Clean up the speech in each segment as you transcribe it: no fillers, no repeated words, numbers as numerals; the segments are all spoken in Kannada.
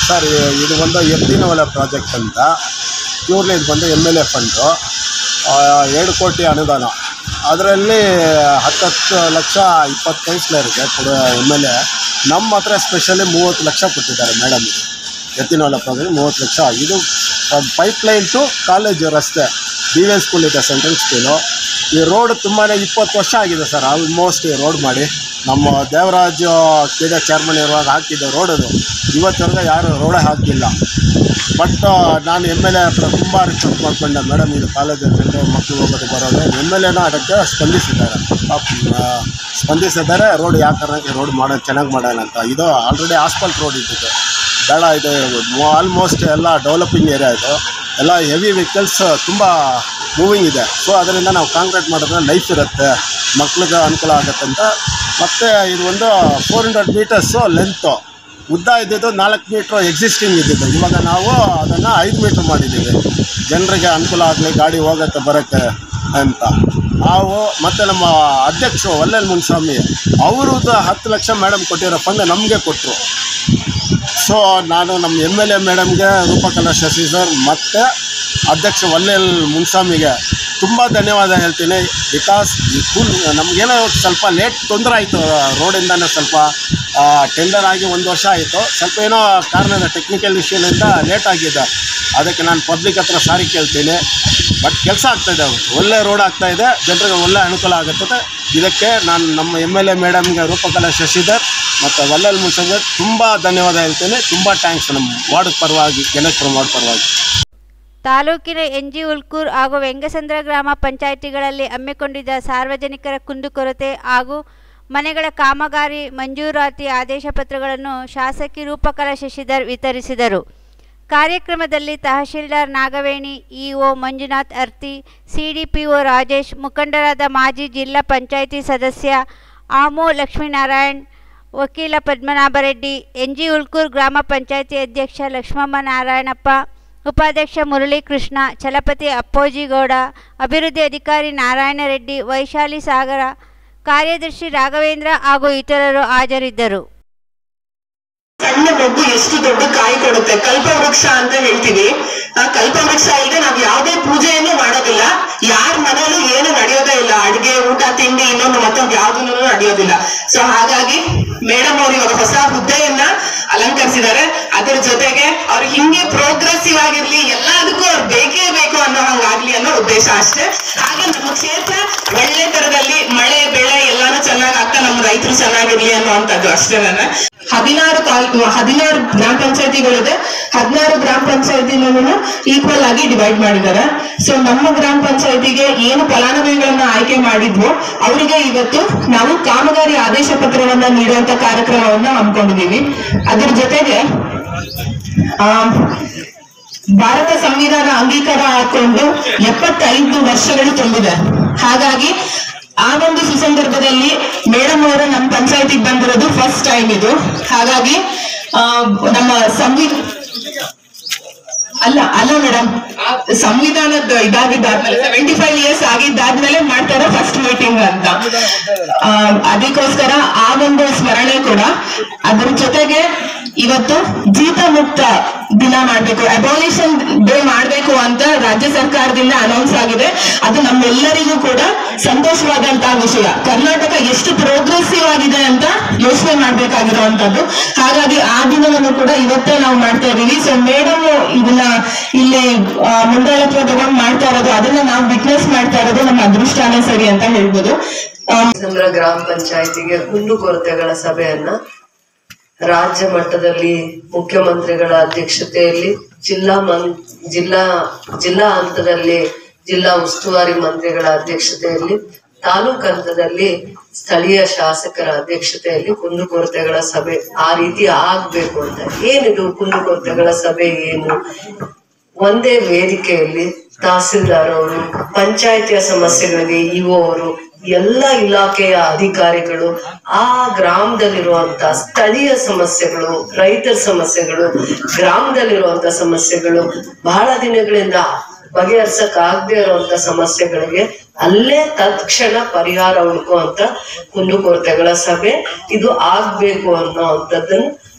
ಸರ್ ಇದು ಒಂದು ಎತ್ತಿನ ಹೊಲ ಪ್ರಾಜೆಕ್ಟ್ ಅಂತ ಪ್ಯೂರ್ಲಿ ಇದು ಬಂದು MLA ಫಂಡು 2 ಕೋಟಿ ಅನುದಾನ. ಅದರಲ್ಲಿ 10 ಲಕ್ಷ 20 ಕೌನ್ಸಿಲರ್ಗೆ ಕೊಡೋ MLA ನಮ್ಮ ಹತ್ರ ಸ್ಪೆಷಲಿ 30 ಲಕ್ಷ ಕೊಟ್ಟಿದ್ದಾರೆ ಮೇಡಮ್. ಎತ್ತಿನ ಹೊಲ ಪ್ರಾಜೆಕ್ಟ್ 30 ಲಕ್ಷ. ಇದು ಪೈಪ್ಲೈನ್ ಟು ಕಾಲೇಜು ರಸ್ತೆ, BVN ಸ್ಕೂಲ್ ಇದೆ, ಸೆಂಟ್ರಲ್ ಸ್ಕೂಲು. ಈ ರೋಡ್ ತುಂಬಾ 20 ವರ್ಷ ಆಗಿದೆ ಸರ್ ಆಲ್ಮೋಸ್ಟ್ ಈ ರೋಡ್ ಮಾಡಿ. ನಮ್ಮ ದೇವರಾಜ್ KD ಚೇರ್ಮನ್ ಇರುವಾಗ ಹಾಕಿದ್ದೆ ರೋಡ್. ಅದು ಇವತ್ತವರೆಗೆ ಯಾರು ರೋಡೇ ಹಾಕಿಲ್ಲ. ಬಟ್ ನಾನು MLA ಹತ್ರ ತುಂಬ ರಿಕ್ವೆಸ್ಟ್ ಮಾಡ್ಕೊಂಡೆ, ಮೇಡಮ್ ಇದು ಕಾಲೇಜಲ್ಲಿ ಮಕ್ಕಳು ಹೋಗೋದು ಬರೋದು. MLAನೂ ಅದಕ್ಕೆ ಸ್ಪಂದಿಸಿದ್ದಾರೆ. ರೋಡ್ ಯಾವ ಕಾರಣಕ್ಕೆ ರೋಡ್ ಮಾಡೋದು ಚೆನ್ನಾಗಿ ಮಾಡೋಣ ಅಂತ. ಇದು ಆಲ್ರೆಡಿ ಆಸ್ಫಾಲ್ಟ್ ರೋಡ್ ಇದ್ದಿದ್ದು, ಬೇಡ ಇದು ಆಲ್ಮೋಸ್ಟ್ ಎಲ್ಲ ಡೆವಲಪಿಂಗ್ ಏರಿಯಾ. ಇದು ಎಲ್ಲ ಹೆವಿ ವೆಹಿಕಲ್ಸ್ ತುಂಬ ಮೂವಿಂಗ್ ಇದೆ. ಸೊ ಅದರಿಂದ ನಾವು ಕಾಂಕ್ರೀಟ್ ಮಾಡಿದ್ರೆ ಲೈಫ್ ಇರುತ್ತೆ, ಮಕ್ಳಿಗೆ ಅನುಕೂಲ ಆಗುತ್ತೆ ಅಂತ. ಮತ್ತು ಇದು ಒಂದು 400 ಮೀಟರ್ಸು ಲೆಂತು, ಉದ್ದ ಇದ್ದಿದ್ದು 4 ಮೀಟ್ರ್ ಎಕ್ಸಿಸ್ಟಿಂಗ್ ಇದ್ದಿದ್ದು. ಇವಾಗ ನಾವು ಅದನ್ನು 5 ಮೀಟ್ರ್ ಮಾಡಿದ್ದೀವಿ, ಜನರಿಗೆ ಅನುಕೂಲ ಆಗಲಿ, ಗಾಡಿ ಹೋಗುತ್ತೆ ಬರೋಕ್ಕೆ ಅಂತ. ನಾವು ಮತ್ತು ನಮ್ಮ ಅಧ್ಯಕ್ಷರು ವಲ್ಲೇಲ್ ಮುನ್ಸ್ವಾಮಿ ಅವ್ರದ್ದು 10 ಲಕ್ಷ ಮೇಡಮ್ ಕೊಟ್ಟಿರೋ ಫಂಡ್ ನಮಗೆ ಕೊಟ್ಟರು. ಸೊ ನಾನು ನಮ್ಮ MLA ಮೇಡಮ್ಗೆ, ರೂಪಕಲಾ ಶಶಿ ಸರ್ ಮತ್ತು ಅಧ್ಯಕ್ಷ ವಲ್ಲೇಲ್ ಮುನ್ಸ್ವಾಮಿಗೆ ತುಂಬ ಧನ್ಯವಾದ ಹೇಳ್ತೀನಿ. ಬಿಕಾಸ್ ಈ ನಮಗೇನೋ ಸ್ವಲ್ಪ ಲೇಟ್ ತೊಂದರೆ ಆಯಿತು ರೋಡಿಂದನೇ. ಸ್ವಲ್ಪ ಟೆಂಡರ್ ಆಗಿ 1 ವರ್ಷ ಆಯಿತು. ಸ್ವಲ್ಪ ಏನೋ ಕಾರಣದ ಟೆಕ್ನಿಕಲ್ ಇಶ್ಯೂನಿಂದ ಲೇಟ್ ಆಗಿದೆ. ಅದಕ್ಕೆ ನಾನು ಪಬ್ಲಿಕ್ ಹತ್ರ ಸಾರಿ ಕೇಳ್ತೀನಿ. ಬಟ್ ಕೆಲಸ ಆಗ್ತಾಯಿದೆ, ಒಳ್ಳೆ ರೋಡ್ ಆಗ್ತಾಯಿದೆ, ಜನರಿಗೆ ಒಳ್ಳೆ ಅನುಕೂಲ ಆಗುತ್ತದೆ. ಇದಕ್ಕೆ ನಾನು ನಮ್ಮ MLA ಮೇಡಮ್ಗೆ, ರೂಪಕಲಾ ಶಶಿಧರ್ ಮತ್ತು ವಲ್ಲೇಲ್ ಮುನ್ಸ್ವಾಮಿಗೆ ತುಂಬ ಧನ್ಯವಾದ ಹೇಳ್ತೀನಿ. ತುಂಬ ಥ್ಯಾಂಕ್ಸ್ ನಮ್ಮ ವಾರ್ಡ್ ಪರವಾಗಿ, ಗಣೇಶ್ಪುರ ವಾರ್ಡ್ ಪರವಾಗಿ. ತಾಲೂಕಿನ NG ಉಲ್ಕೂರು ಹಾಗೂ ವೆಂಗಸಂದ್ರ ಗ್ರಾಮ ಪಂಚಾಯಿತಿಗಳಲ್ಲಿ ಹಮ್ಮಿಕೊಂಡಿದ್ದ ಸಾರ್ವಜನಿಕರ ಕುಂದುಕೊರತೆ ಹಾಗೂ ಮನೆಗಳ ಕಾಮಗಾರಿ ಮಂಜೂರಾತಿ ಆದೇಶ ಪತ್ರಗಳನ್ನು ಶಾಸಕಿ ರೂಪಕಲಾ ಶಶಿಧರ್ ವಿತರಿಸಿದರು. ಕಾರ್ಯಕ್ರಮದಲ್ಲಿ ತಹಶೀಲ್ದಾರ್ ನಾಗವೇಣಿ, EO ಮಂಜುನಾಥ್ ಅರ್ತಿ, CDPO ರಾಜೇಶ್, ಮುಖಂಡರಾದ ಮಾಜಿ ಜಿಲ್ಲಾ ಪಂಚಾಯಿತಿ ಸದಸ್ಯ ಆಮೋ ಲಕ್ಷ್ಮೀನಾರಾಯಣ್, ವಕೀಲ ಪದ್ಮನಾಭರೆಡ್ಡಿ, NG ಉಲ್ಕೂರು ಗ್ರಾಮ ಪಂಚಾಯಿತಿ ಅಧ್ಯಕ್ಷ ಲಕ್ಷ್ಮಮ್ಮ ನಾರಾಯಣಪ್ಪ, ಉಪಾಧ್ಯಕ್ಷ ಮುರಳೀಕೃಷ್ಣ, ಚಲಪತಿ ಅಪ್ಪೋಜಿಗೌಡ, ಅಭಿವೃದ್ಧಿ ಅಧಿಕಾರಿ ನಾರಾಯಣ ರೆಡ್ಡಿ, ವೈಶಾಲಿ ಸಾಗರ, ಕಾರ್ಯದರ್ಶಿ ರಾಘವೇಂದ್ರ ಹಾಗೂ ಇತರರು ಹಾಜರಿದ್ದರು. ಸಣ್ಣ ಮಗು ಎಷ್ಟು ದೊಡ್ಡ ಕಾಯಿ ಕೊಡುತ್ತೆ, ಕಲ್ಪವೃಕ್ಷ ಅಂತ ಹೇಳ್ತೀವಿ. ಆ ಕಲ್ಪವೃಕ್ಷ ಇಲ್ಲದೆ ನಾವ್ ಯಾವುದೇ ಪೂಜೆಯನ್ನು ಮಾಡೋದಿಲ್ಲ, ಯಾರ ಮನೇಲೂ ಏನು ನಡೆಯೋದೇ ಇಲ್ಲ, ಅಡ್ಗೆ ಊಟ ತಿಂಡಿ ಇನ್ನೊಂದು ಮತ್ತೊಂದು ಯಾವ್ದನ್ನು ನಡೆಯೋದಿಲ್ಲ. ಸೊ ಹಾಗಾಗಿ ಮೇಡಮ್ ಅವ್ರು ಇವಾಗ ಹೊಸ ಹುದ್ದೆಯನ್ನ ಅಲಂಕರಿಸಿದ್ದಾರೆ. ಅದ್ರ ಜೊತೆಗೆ ಅವ್ರು ಹಿಂಗೆ ಪ್ರೋಗ್ರೆಸಿವ್ ಆಗಿರ್ಲಿ, ಎಲ್ಲದಕ್ಕೂ ಅವ್ರು ಬೇಕೇ ಬೇಕು ಅನ್ನೋ ಹಂಗಾಗ್ಲಿ ಅನ್ನೋ ಉದ್ದೇಶ ಅಷ್ಟೇ. ಹಾಗೆ ನಮ್ಮ ಕ್ಷೇತ್ರ ಒಳ್ಳೆ ತರದಲ್ಲಿ ಮಳೆ ಬೆಳೆ ಎಲ್ಲಾನು ಚೆನ್ನಾಗ್ ಆಗ್ತಾ ನಮ್ಮ ರೈತರು ಚೆನ್ನಾಗಿರ್ಲಿ ಅನ್ನುವಂಥದ್ದು ಅಷ್ಟೇ. ನಾನು 16 ಗ್ರಾಮ ಪಂಚಾಯತಿಗಳಿದೆ. 16 ಗ್ರಾಮ ಪಂಚಾಯತಿನೂ ಈಕ್ವಲ್ ಆಗಿ ಡಿವೈಡ್ ಮಾಡಿದ್ದಾರೆ. ಸೊ ನಮ್ಮ ಗ್ರಾಮ ಪಂಚಾಯತಿಗೆ ಏನು ಫಲಾನುಭವಿಗಳನ್ನ ಆಯ್ಕೆ ಮಾಡಿದ್ವು ಅವರಿಗೆ ಇವತ್ತು ನಾವು ಕಾಮಗಾರಿ ಆದೇಶ ಪತ್ರವನ್ನ ನೀಡುವಂತ ಕಾರ್ಯಕ್ರಮವನ್ನ ಹಮ್ಮಿಕೊಂಡಿದೀವಿ. ಅದ್ರ ಜೊತೆಗೆ ಭಾರತ ಸಂವಿಧಾನ ಅಂಗೀಕಾರ ಹಾಕೊಂಡು 75 ವರ್ಷಗಳು ತುಂಬಿದೆ. ಹಾಗಾಗಿ ಆ ಒಂದು ಸುಸಂದರ್ಭದಲ್ಲಿ ಮೇಡಮ್ ಅವರು ನಮ್ಮ ಪಂಚಾಯತಿಗೆ ಬಂದಿರೋದು ಫಸ್ಟ್ ಟೈಮ್ ಇದು. ಹಾಗಾಗಿ ನಮ್ಮ ಅಲ್ಲ ಮೇಡಮ್, ಸಂವಿಧಾನದ ಇದಾಗಿದ್ದಾದ್ಮೇಲೆ 75 ಇಯರ್ಸ್ ಆಗಿದ್ದಾದ್ಮೇಲೆ ಮಾಡ್ತಾರೆ ಫಸ್ಟ್ ಮೀಟಿಂಗ್ ಅಂತ. ಅದಕ್ಕೋಸ್ಕರ ಆ ಒಂದು ಸ್ಮರಣೆ ಕೂಡ. ಅದ್ರ ಜೊತೆಗೆ ಇವತ್ತು ಜೀತ ಮುಕ್ತ ದಿನ ಮಾಡ್ಬೇಕು, ಅಬಾಲಿಷನ್ ಡೇ ಮಾಡ್ಬೇಕು ಅಂತ ರಾಜ್ಯ ಸರ್ಕಾರದಿಂದ ಅನೌನ್ಸ್ ಆಗಿದೆ. ಅದು ನಮ್ಮೆಲ್ಲರಿಗೂ ಕೂಡ ಸಂತೋಷವಾದಂತಹ ವಿಷಯ. ಕರ್ನಾಟಕ ಎಷ್ಟು ಪ್ರೋಗ್ರೆಸಿವ್ ಆಗಿದೆ ಅಂತ ಯೋಚನೆ ಮಾಡ್ಬೇಕಾಗಿರುವಂತದ್ದು. ಹಾಗಾಗಿ ಆ ದಿನವನ್ನು ಕೂಡ ಇವತ್ತೇ ನಾವು ಮಾಡ್ತಾ ಇದೀವಿ. ಸೊ ಮೇಡಮ್ ಇದನ್ನ ಇಲ್ಲಿ ಮುಂದಾಳತ್ವ ತಗೊಂಡು ಮಾಡ್ತಾ ಇರೋದು, ಅದನ್ನ ನಾವು ವಿಟ್ನೆಸ್ ಮಾಡ್ತಾ ಇರೋದು ನಮ್ಮ ಅದೃಷ್ಟನೇ ಸರಿ ಅಂತ ಹೇಳ್ಬೋದು. ಗ್ರಾಮ ಪಂಚಾಯತಿಗೆ ಕುಂದುಕೊರತೆಗಳ ಸಭೆಯನ್ನ ರಾಜ್ಯ ಮಟ್ಟದಲ್ಲಿ ಮುಖ್ಯಮಂತ್ರಿಗಳ ಅಧ್ಯಕ್ಷತೆಯಲ್ಲಿ, ಜಿಲ್ಲಾ ಹಂತದಲ್ಲಿ ಜಿಲ್ಲಾ ಉಸ್ತುವಾರಿ ಮಂತ್ರಿಗಳ ಅಧ್ಯಕ್ಷತೆಯಲ್ಲಿ, ತಾಲೂಕು ಹಂತದಲ್ಲಿ ಸ್ಥಳೀಯ ಶಾಸಕರ ಅಧ್ಯಕ್ಷತೆಯಲ್ಲಿ ಕುಂದುಕೊರತೆಗಳ ಸಭೆ ಆ ರೀತಿ ಆಗ್ಬೇಕು ಅಂತ. ಏನಿದು ಕುಂದುಕೊರತೆಗಳ ಸಭೆ ಏನು? ಒಂದೇ ವೇದಿಕೆಯಲ್ಲಿ ತಹಸೀಲ್ದಾರ್ ಅವರು, ಪಂಚಾಯತಿಯ ಸಮಸ್ಯೆಗಳಿಗೆ EO ಅವರು, ಎಲ್ಲ ಇಲಾಖೆಯ ಅಧಿಕಾರಿಗಳು, ಆ ಗ್ರಾಮದಲ್ಲಿರುವಂತ ಸ್ಥಳೀಯ ಸಮಸ್ಯೆಗಳು, ರೈತರ ಸಮಸ್ಯೆಗಳು, ಗ್ರಾಮದಲ್ಲಿರುವಂತ ಸಮಸ್ಯೆಗಳು, ಬಹಳ ದಿನಗಳಿಂದ ಬಗೆಹರಿಸಕ್ ಆಗದೆ ಇರುವಂತ ಸಮಸ್ಯೆಗಳಿಗೆ ಅಲ್ಲೇ ತತ್ಕ್ಷಣ ಪರಿಹಾರ ಹುಡುಕುವಂತ ಕುಂದುಕೊರತೆಗಳ ಸಭೆ ಇದು ಆಗ್ಬೇಕು ಅನ್ನೋ ಅಂತದನ್ನು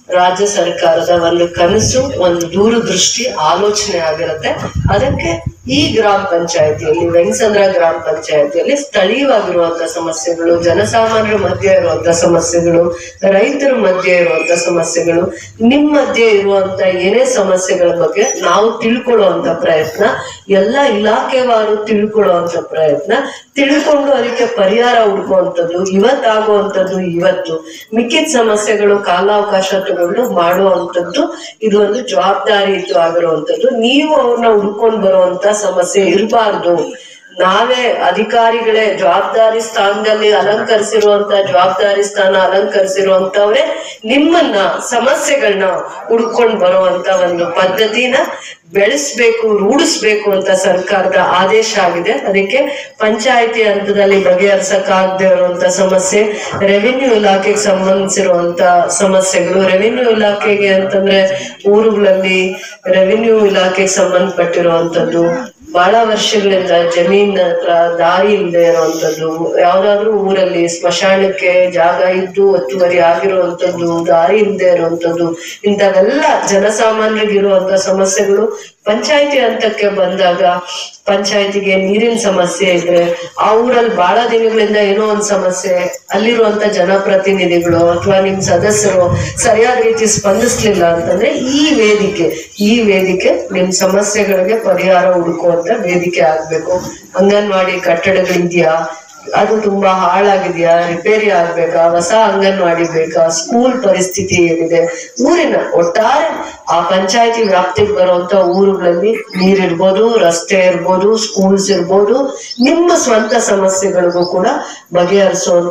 ರಾಜ್ಯ ಸರ್ಕಾರದ ಒಂದು ಕನಸು, ಒಂದು ದೂರದೃಷ್ಟಿ ಆಲೋಚನೆ ಆಗಿರುತ್ತೆ. ಅದಕ್ಕೆ ಈ ಗ್ರಾಮ ಪಂಚಾಯತಿಯಲ್ಲಿ, ವೆಂಗಸಂದ್ರ ಗ್ರಾಮ ಪಂಚಾಯತಿಯಲ್ಲಿ ಸ್ಥಳೀಯವಾಗಿರುವಂತಹ ಸಮಸ್ಯೆಗಳು, ಜನಸಾಮಾನ್ಯರ ಮಧ್ಯೆ ಇರುವಂತಹ ಸಮಸ್ಯೆಗಳು, ರೈತರ ಮಧ್ಯೆ ಇರುವಂತಹ ಸಮಸ್ಯೆಗಳು, ನಿಮ್ ಮಧ್ಯೆ ಇರುವಂತ ಏನೇ ಸಮಸ್ಯೆಗಳ ಬಗ್ಗೆ ನಾವು ತಿಳ್ಕೊಳ್ಳುವಂತ ಪ್ರಯತ್ನ, ಎಲ್ಲ ಇಲಾಖೆವಾರು ತಿಳ್ಕೊಳ್ಳುವಂತ ಪ್ರಯತ್ನ, ತಿಳ್ಕೊಂಡು ಅದಕ್ಕೆ ಪರಿಹಾರ ಹುಡುಕುವಂಥದ್ದು, ಇವತ್ತಾಗುವಂಥದ್ದು ಇವತ್ತು, ಮಿಕ್ಕಿದ ಸಮಸ್ಯೆಗಳು ಕಾಲಾವಕಾಶ ತಗೊಂಡು ಮಾಡುವಂಥದ್ದು, ಇದು ಒಂದು ಜವಾಬ್ದಾರಿಯುತವಾಗಿರುವಂಥದ್ದು. ನೀವು ಅವ್ರನ್ನ ಹುಡ್ಕೊಂಡು ಬರುವಂತ ಸಮಸ್ಯೆ ಇರಬಾರ್ದು. ನಾವೇ ಅಧಿಕಾರಿಗಳೇ ಜವಾಬ್ದಾರಿ ಸ್ಥಾನದಲ್ಲಿ ಜವಾಬ್ದಾರಿ ಸ್ಥಾನ ಅಲಂಕರಿಸಿರುವಂತವ್ರೆ ನಿಮ್ಮನ್ನ ಸಮಸ್ಯೆಗಳನ್ನ ಹುಡ್ಕೊಂಡು ಬರುವಂತ ಒಂದು ಪದ್ಧತಿನ ಬೆಳೆಸ್ಬೇಕು, ರೂಢಿಸ್ಬೇಕು ಅಂತ ಸರ್ಕಾರದ ಆದೇಶ ಆಗಿದೆ. ಅದಕ್ಕೆ ಪಂಚಾಯಿತಿ ಹಂತದಲ್ಲಿ ಬಗೆಹರಿಸಕ್ಕಾಗದೆ ಇರುವಂತ ಸಮಸ್ಯೆ, ರೆವಿನ್ಯೂ ಇಲಾಖೆಗೆ ಸಂಬಂಧಿಸಿರುವಂತ ಸಮಸ್ಯೆಗಳು, ರೆವಿನ್ಯೂ ಇಲಾಖೆಗೆ ಅಂತಂದ್ರೆ ಊರುಗಳಲ್ಲಿ ರೆವಿನ್ಯೂ ಇಲಾಖೆಗೆ ಸಂಬಂಧಪಟ್ಟಿರುವಂತದ್ದು, ಬಹಳ ವರ್ಷಗಳಿಂದ ಜಮೀನ್ ಹತ್ರ ದಾರಿ ಇಲ್ಲದೆ ಇರುವಂತದ್ದು, ಯಾವ್ದಾದ್ರು ಊರಲ್ಲಿ ಸ್ಮಶಾನಕ್ಕೆ ಜಾಗ ಇದ್ದು ಒತ್ತುವರಿ ಆಗಿರುವಂತದ್ದು, ದಾರಿ ಇಲ್ಲದೆ ಇರುವಂತದ್ದು, ಇಂಥವೆಲ್ಲ ಜನಸಾಮಾನ್ಯರಿಗಿರುವಂತ ಸಮಸ್ಯೆಗಳು ಪಂಚಾಯಿತಿ ಹಂತಕ್ಕೆ ಬಂದಾಗ, ಪಂಚಾಯಿತಿಗೆ ನೀರಿನ ಸಮಸ್ಯೆ ಇದ್ರೆ, ಆ ಊರಲ್ಲಿ ಬಹಳ ದಿನಗಳಿಂದ ಏನೋ ಒಂದ್ ಸಮಸ್ಯೆ, ಅಲ್ಲಿರುವಂತ ಜನಪ್ರತಿನಿಧಿಗಳು ಅಥವಾ ನಿಮ್ ಸದಸ್ಯರು ಸರಿಯಾದ ರೀತಿ ಸ್ಪಂದಿಸ್ಲಿಲ್ಲ ಅಂತಂದ್ರೆ ಈ ವೇದಿಕೆ ನಿಮ್ ಸಮಸ್ಯೆಗಳಿಗೆ ಪರಿಹಾರ ಹುಡುಕುವಂತ ವೇದಿಕೆ ಆಗ್ಬೇಕು. ಅಂಗನವಾಡಿ ಕಟ್ಟಡಗಳಿದ್ಯಾ, ಅದು ತುಂಬಾ ಹಾಳಾಗಿದ್ಯಾ, ರಿಪೇರಿ ಆಗ್ಬೇಕಾ, ಹೊಸ ಅಂಗನವಾಡಿ ಬೇಕಾ, ಸ್ಕೂಲ್ ಪರಿಸ್ಥಿತಿ ಏನಿದೆ, ಊರಿನ ಒಟ್ಟಾರೆ ಆ ಪಂಚಾಯತಿ ವ್ಯಾಪ್ತಿಗೆ ಬರುವಂತ ಊರುಗಳಲ್ಲಿ ನೀರಿರ್ಬೋದು, ರಸ್ತೆ ಇರ್ಬೋದು, ಸ್ಕೂಲ್ಸ್ ಇರ್ಬೋದು, ನಿಮ್ಮ ಸ್ವಂತ ಸಮಸ್ಯೆಗಳಿಗೂ ಕೂಡ ಬಗೆಹರಿಸುವಂತ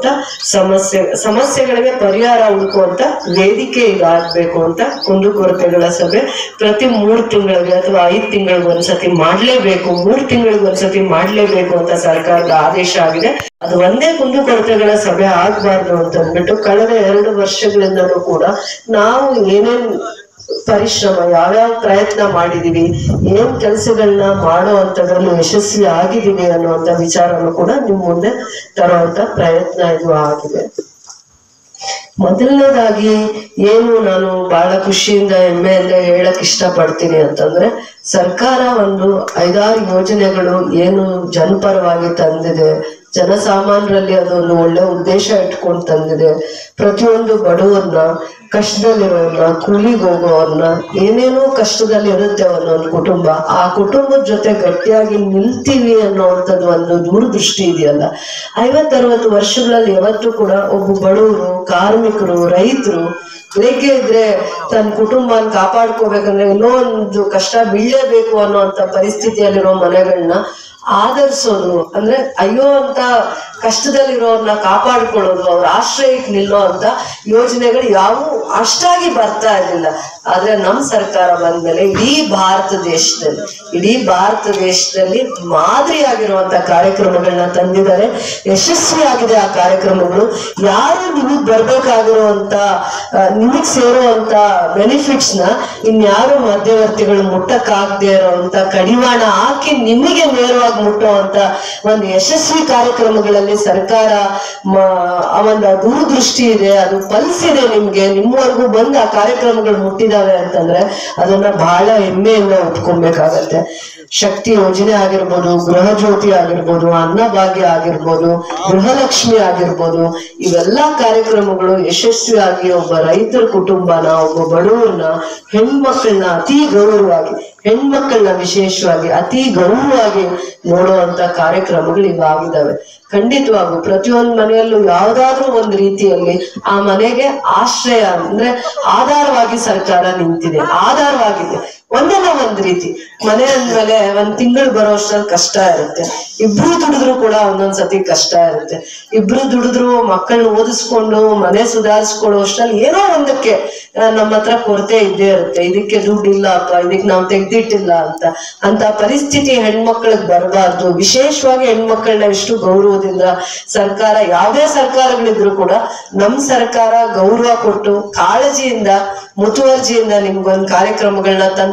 ಸಮಸ್ಯೆಗಳಿಗೆ ಪರಿಹಾರ ಹುಡುಕುವಂತ ವೇದಿಕೆ ಇದಾಗಬೇಕು ಅಂತ ಕುಂದುಕೊರತೆಗಳ ಸಭೆ ಪ್ರತಿ 3 ತಿಂಗಳಿಗೆ ಅಥವಾ 5 ತಿಂಗಳಿಗೆ ಒಂದ್ಸತಿ ಮಾಡ್ಲೇಬೇಕು, 3 ತಿಂಗಳಿಗೆ ಒಂದ್ಸತಿ ಮಾಡ್ಲೇಬೇಕು ಅಂತ ಸರ್ಕಾರದ ಆದೇಶ ಆಗಿದೆ. ಅದು ಒಂದೇ ಕುಂದುಕೊರತೆಗಳ ಸಭೆ ಆಗ್ಬಾರ್ದು ಅಂತ ಅಂದ್ಬಿಟ್ಟು ಕಳೆದ 2 ವರ್ಷಗಳಿಂದಲೂ ಕೂಡ ನಾವು ಏನೇನ್ ಪರಿಶ್ರಮ, ಯಾವ್ಯಾವ ಪ್ರಯತ್ನ ಮಾಡಿದೀವಿ, ಏನ್ ಕೆಲಸಗಳನ್ನ ಮಾಡೋ ಅಂತದ್ರಲ್ಲೂ ಯಶಸ್ವಿ ಆಗಿದೀವಿ ಅನ್ನುವಂತ ವಿಚಾರನು ಕೂಡ ನಿಮ್ ಮುಂದೆ ತರುವಂತ ಪ್ರಯತ್ನ ಇದು ಆಗಿದೆ. ಮೊದಲನೇದಾಗಿ ಏನು ನಾನು ಬಹಳ ಖುಷಿಯಿಂದ ಹೆಮ್ಮೆಯಿಂದ ಹೇಳಕ್ ಇಷ್ಟಪಡ್ತೀನಿ ಅಂತಂದ್ರೆ, ಸರ್ಕಾರ ಒಂದು 5-6 ಯೋಜನೆಗಳು ಏನು ಜನಪರವಾಗಿ ತಂದಿದೆ, ಜನಸಾಮಾನ್ಯರಲ್ಲಿ ಅದೊಂದು ಒಳ್ಳೆ ಉದ್ದೇಶ ಇಟ್ಕೊಂಡು ತಂದಿದೆ. ಪ್ರತಿಯೊಂದು ಬಡವರನ್ನ, ಕಷ್ಟದಲ್ಲಿರೋರ್ನ, ಕೂಲಿಗೆ ಹೋಗೋರ್ನ, ಏನೇನೋ ಕಷ್ಟದಲ್ಲಿ ಇರುತ್ತೆ ಒಂದೊಂದು ಕುಟುಂಬ, ಆ ಕುಟುಂಬದ ಜೊತೆ ಗಟ್ಟಿಯಾಗಿ ನಿಲ್ತೀವಿ ಅನ್ನೋವಂಥದ್ದು ಒಂದು ದೂರದೃಷ್ಟಿ ಇದೆಯಲ್ಲ. 50-60 ವರ್ಷಗಳಲ್ಲಿ ಯಾವತ್ತೂ ಕೂಡ ಒಬ್ಬ ಬಡವರು, ಕಾರ್ಮಿಕರು, ರೈತರು ಬೆಳಿಗ್ಗೆ ಇದ್ರೆ ತನ್ನ ಕುಟುಂಬನ ಕಾಪಾಡ್ಕೋಬೇಕಂದ್ರೆ ಎಲ್ಲೋ ಒಂದು ಕಷ್ಟ ಬೀಳಲೇಬೇಕು ಅನ್ನೋಂಥ ಪರಿಸ್ಥಿತಿಯಲ್ಲಿರೋ ಮನೆಗಳನ್ನ ಆಧರಿಸೋದು, ಅಂದ್ರೆ ಅಯ್ಯೋ ಅಂತ ಕಷ್ಟದಲ್ಲಿರೋರ್ನ ಕಾಪಾಡ್ಕೊಳ್ಳೋದು, ಅವ್ರ ಆಶ್ರಯಕ್ಕೆ ನಿಲ್ಲೋ ಅಂತ ಯೋಜನೆಗಳು ಯಾವುವು ಅಷ್ಟಾಗಿ ಬರ್ತಾ ಇರಲಿಲ್ಲ. ಆದ್ರೆ ನಮ್ ಸರ್ಕಾರ ಬಂದ್ಮೇಲೆ ಇಡೀ ಭಾರತ ದೇಶದಲ್ಲಿ ಮಾದರಿಯಾಗಿರುವಂತ ಕಾರ್ಯಕ್ರಮಗಳನ್ನ ತಂದಿದ್ದಾರೆ. ಯಶಸ್ವಿಯಾಗಿದೆ ಆ ಕಾರ್ಯಕ್ರಮಗಳು. ಯಾರು ನಿಮಗ್ ಬರ್ಬೇಕಾಗಿರುವಂತ, ನಿಮಗ್ ಸೇರುವಂತ ಬೆನಿಫಿಟ್ಸ್ ನ ಇನ್ಯಾರು ಮಧ್ಯವರ್ತಿಗಳು ಮುಟ್ಟಕ್ಕಾಗದೆ ಇರೋಂತ ಕಡಿವಾಣ ಹಾಕಿ ನಿಮಗೆ ನೇರವಾಗಿ ಮುಟ್ಟುವಂತ ಒಂದು ಯಶಸ್ವಿ ಕಾರ್ಯಕ್ರಮಗಳಲ್ಲಿ ಸರ್ಕಾರ ಒಂದು ದೂರದೃಷ್ಟಿ ಇದೆ, ಅದು ಫಲಿಸಿದೆ. ನಿಮ್ಮವರೆಗೂ ಬಂದು ಆ ಕಾರ್ಯಕ್ರಮಗಳು ಮುಟ್ಟಿದಾವೆ ಅಂತಂದ್ರೆ ಅದನ್ನ ಬಹಳ ಹೆಮ್ಮೆಯಿಂದ ಒಪ್ಕೊಬೇಕಾಗತ್ತೆ. ಶಕ್ತಿ ಯೋಜನೆ ಆಗಿರ್ಬೋದು, ಗೃಹ ಜ್ಯೋತಿ ಆಗಿರ್ಬೋದು, ಅನ್ನಭಾಗ್ಯ ಆಗಿರ್ಬೋದು, ಗೃಹಲಕ್ಷ್ಮಿ ಆಗಿರ್ಬೋದು, ಇವೆಲ್ಲಾ ಕಾರ್ಯಕ್ರಮಗಳು ಯಶಸ್ವಿಯಾಗಿ ಒಬ್ಬ ರೈತರ ಕುಟುಂಬನ, ಒಬ್ಬ ಬಡವರನ್ನ, ಹೆಣ್ಮಕ್ಳನ್ನ ಅತಿ ಗೌರವವಾಗಿ, ಹೆಣ್ಮಕ್ಳನ್ನ ವಿಶೇಷವಾಗಿ ಅತಿ ಗೌರವವಾಗಿ ನೋಡುವಂತ ಕಾರ್ಯಕ್ರಮಗಳು ಇವಾಗಿದ್ದಾವೆ. ಖಂಡಿತವಾಗೂ ಪ್ರತಿಯೊಂದು ಮನೆಯಲ್ಲೂ ಯಾವ್ದಾದ್ರೂ ಒಂದು ರೀತಿಯಲ್ಲಿ ಆ ಮನೆಗೆ ಆಶ್ರಯ ಅಂದ್ರೆ ಆಧಾರವಾಗಿ ಸರ್ಕಾರ ನಿಂತಿದೆ, ಆಧಾರವಾಗಿದೆ. ಒಂದಲ್ಲ ಒಂದ್ ರೀತಿ ಮನೆ ಅಂದ್ಮೇಲೆ 1 ತಿಂಗಳು ಬರೋ ಅಷ್ಟ್ರಲ್ಲಿ ಕಷ್ಟ ಇರುತ್ತೆ. ಇಬ್ರು ದುಡಿದ್ರು ಕೂಡ ಒಂದೊಂದ್ಸತಿ ಕಷ್ಟ ಇರುತ್ತೆ. ಇಬ್ರು ದುಡಿದ್ರು ಮಕ್ಕಳನ್ನ ಓದಿಸ್ಕೊಂಡು ಮನೆ ಸುಧಾರಿಸ್ಕೊಳ್ಳೋ ಅಷ್ಟ್ರಲ್ಲಿ ಏನೋ ಒಂದಕ್ಕೆ ನಮ್ಮ ಹತ್ರ ಕೊರತೆ ಇದ್ದೇ ಇರುತ್ತೆ. ಇದಕ್ಕೆ ದುಡ್ಡು ಇಲ್ಲಪ್ಪ, ಇದಕ್ಕೆ ನಾವು ತೆಗ್ದಿಟ್ಟಿಲ್ಲ ಅಂತ ಪರಿಸ್ಥಿತಿ ಹೆಣ್ಮಕ್ಳಿಗೆ ಬರಬಾರ್ದು. ವಿಶೇಷವಾಗಿ ಹೆಣ್ಮಕ್ಳನ್ನ ಎಷ್ಟು ಗೌರವದಿಂದ ಸರ್ಕಾರ, ಯಾವುದೇ ಸರ್ಕಾರಗಳಿದ್ರು ಕೂಡ ನಮ್ ಸರ್ಕಾರ ಗೌರವ ಕೊಟ್ಟು ಕಾಳಜಿಯಿಂದ, ಮುತುವರ್ಜಿಯಿಂದ ನಿಮ್ಗೊಂದು ಕಾರ್ಯಕ್ರಮಗಳನ್ನ ತಂದು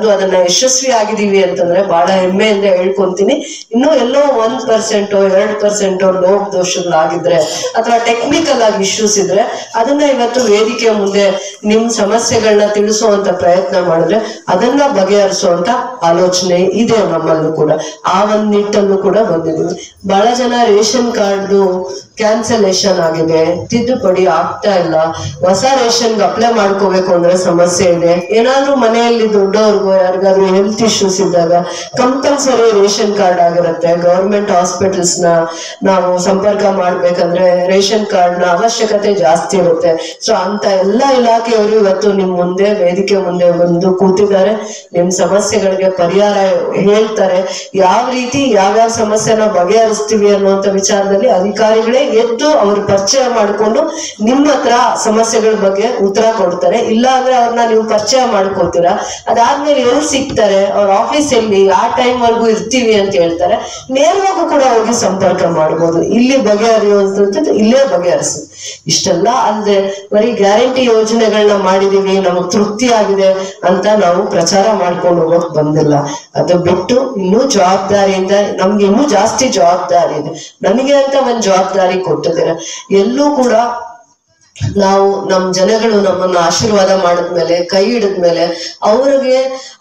ತಂದು ಅದನ್ನ ಯಶಸ್ವಿ ಆಗಿದೀವಿ ಅಂತಂದ್ರೆ ಬಹಳ ಹೆಮ್ಮೆಯಿಂದ ಹೇಳ್ಕೊಂತೀನಿ. ಇನ್ನು ಎಲ್ಲೋ 1% 2% ಲೋಪದೋಷಗಳಾಗಿದ್ರೆ ಅಥವಾ ಟೆಕ್ನಿಕಲ್ ಆಗಿ ಇಶ್ಯೂಸ್ ಇದ್ರೆ ಅದನ್ನ ಇವತ್ತು ವೇದಿಕೆ ಮುಂದೆ ನಿಮ್ ಸಮಸ್ಯೆಗಳನ್ನ ತಿಳಿಸುವಂತ ಪ್ರಯತ್ನ ಮಾಡಿದ್ರೆ ಅದನ್ನ ಬಗೆಹರಿಸುವಂತ ಆಲೋಚನೆ ಇದೆ ನಮ್ಮಲ್ಲೂ ಕೂಡ. ಆ ಒಂದ್ ನಿಟ್ಟಲ್ಲೂ ಕೂಡ ಬಂದಿದ್ದೀವಿ. ಬಹಳ ಜನ ರೇಷನ್ ಕಾರ್ಡ್ದು ಕ್ಯಾನ್ಸಲೇಷನ್ ಆಗಿದೆ, ತಿದ್ದುಪಡಿ ಆಗ್ತಾ ಇಲ್ಲ. ಹೊಸ ರೇಷನ್ಗೆ ಅಪ್ಲೈ ಮಾಡ್ಕೋಬೇಕು ಅಂದ್ರೆ ಸಮಸ್ಯೆ ಇದೆ. ಏನಾದ್ರೂ ಮನೆಯಲ್ಲಿ ದೊಡ್ಡವ್ರಿಗೂ ಯಾರಿಗಾದ್ರೂ ಹೆಲ್ತ್ ಇಶ್ಯೂಸ್ ಇದ್ದಾಗ ಕಂಪಲ್ಸರಿ ರೇಷನ್ ಕಾರ್ಡ್ ಆಗಿರುತ್ತೆ. ಗವರ್ಮೆಂಟ್ ಹಾಸ್ಪಿಟಲ್ಸ್ ನ ನಾವು ಸಂಪರ್ಕ ಮಾಡ್ಬೇಕಂದ್ರೆ ರೇಷನ್ ಕಾರ್ಡ್ ನ ಅವಶ್ಯಕತೆ ಜಾಸ್ತಿ ಇರುತ್ತೆ. ಸೊ ಅಂತ ಎಲ್ಲಾ ಇಲಾಖೆಯವರು ಇವತ್ತು ನಿಮ್ ಮುಂದೆ ವೇದಿಕೆ ಮುಂದೆ ಬಂದು ಕೂತಿದ್ದಾರೆ. ನಿಮ್ ಸಮಸ್ಯೆಗಳಿಗೆ ಪರಿಹಾರ ಹೇಳ್ತಾರೆ. ಯಾವ ರೀತಿ ಯಾವ್ಯಾವ ಸಮಸ್ಯೆನ ಬಗೆಹರಿಸ್ತೀವಿ ಅನ್ನುವಂತ ವಿಚಾರದಲ್ಲಿ ಅಧಿಕಾರಿಗಳೇ ಎದ್ದು ಅವ್ರ ಪರಿಚಯ ಮಾಡ್ಕೊಂಡು ನಿಮ್ಮ ಹತ್ರ ಸಮಸ್ಯೆಗಳ ಬಗ್ಗೆ ಉತ್ತರ ಕೊಡ್ತಾರೆ. ಇಲ್ಲ ಅಂದ್ರೆ ಅವ್ರನ್ನ ನೀವು ಪರಿಚಯ ಮಾಡ್ಕೋತೀರಾ. ಅದಾದ್ಮೇಲೆ ಎಲ್ಲಿ ಸಿಗ್ತಾರೆ, ಅವ್ರ ಆಫೀಸ್ ಎಲ್ಲಿ, ಆ ಟೈಮ್ ವರ್ಗು ಇರ್ತೀವಿ ಅಂತ ಹೇಳ್ತಾರೆ. ನೇರವಾಗೂ ಕೂಡ ಅವ್ರಿಗೆ ಸಂಪರ್ಕ ಮಾಡ್ಬೋದು. ಇಲ್ಲಿ ಬಗೆಹರಿಯುವಂಥದ್ದು ಇಲ್ಲೇ ಬಗೆಹರಿಸಿ. ಇಷ್ಟೆಲ್ಲ ಅಲ್ಲದೆ ಬರೀ ಗ್ಯಾರಂಟಿ ಯೋಜನೆಗಳನ್ನ ಮಾಡಿದೀವಿ, ನಮಗ್ ತೃಪ್ತಿ ಆಗಿದೆ ಅಂತ ನಾವು ಪ್ರಚಾರ ಮಾಡ್ಕೊಂಡು ಹೋಗೋಕ್ ಬಂದಿಲ್ಲ. ಅದು ಬಿಟ್ಟು ಇನ್ನೂ ಜವಾಬ್ದಾರಿಯಿಂದ ನಮ್ಗೆ ಇನ್ನೂ ಜಾಸ್ತಿ ಜವಾಬ್ದಾರಿ ಇದೆ. ನನಗೆ ಅಂತ ಒಂದ್ ಜವಾಬ್ದಾರಿ ಕೊಟ್ಟಿದ್ದೀರ. ಎಲ್ಲೂ ಕೂಡ ನಾವು ನಮ್ ಜನಗಳು ನಮ್ಮನ್ನ ಆಶೀರ್ವಾದ ಮಾಡಿದ್ಮೇಲೆ ಕೈ ಹಿಡಿದ್ಮೇಲೆ ಅವ್ರಿಗೆ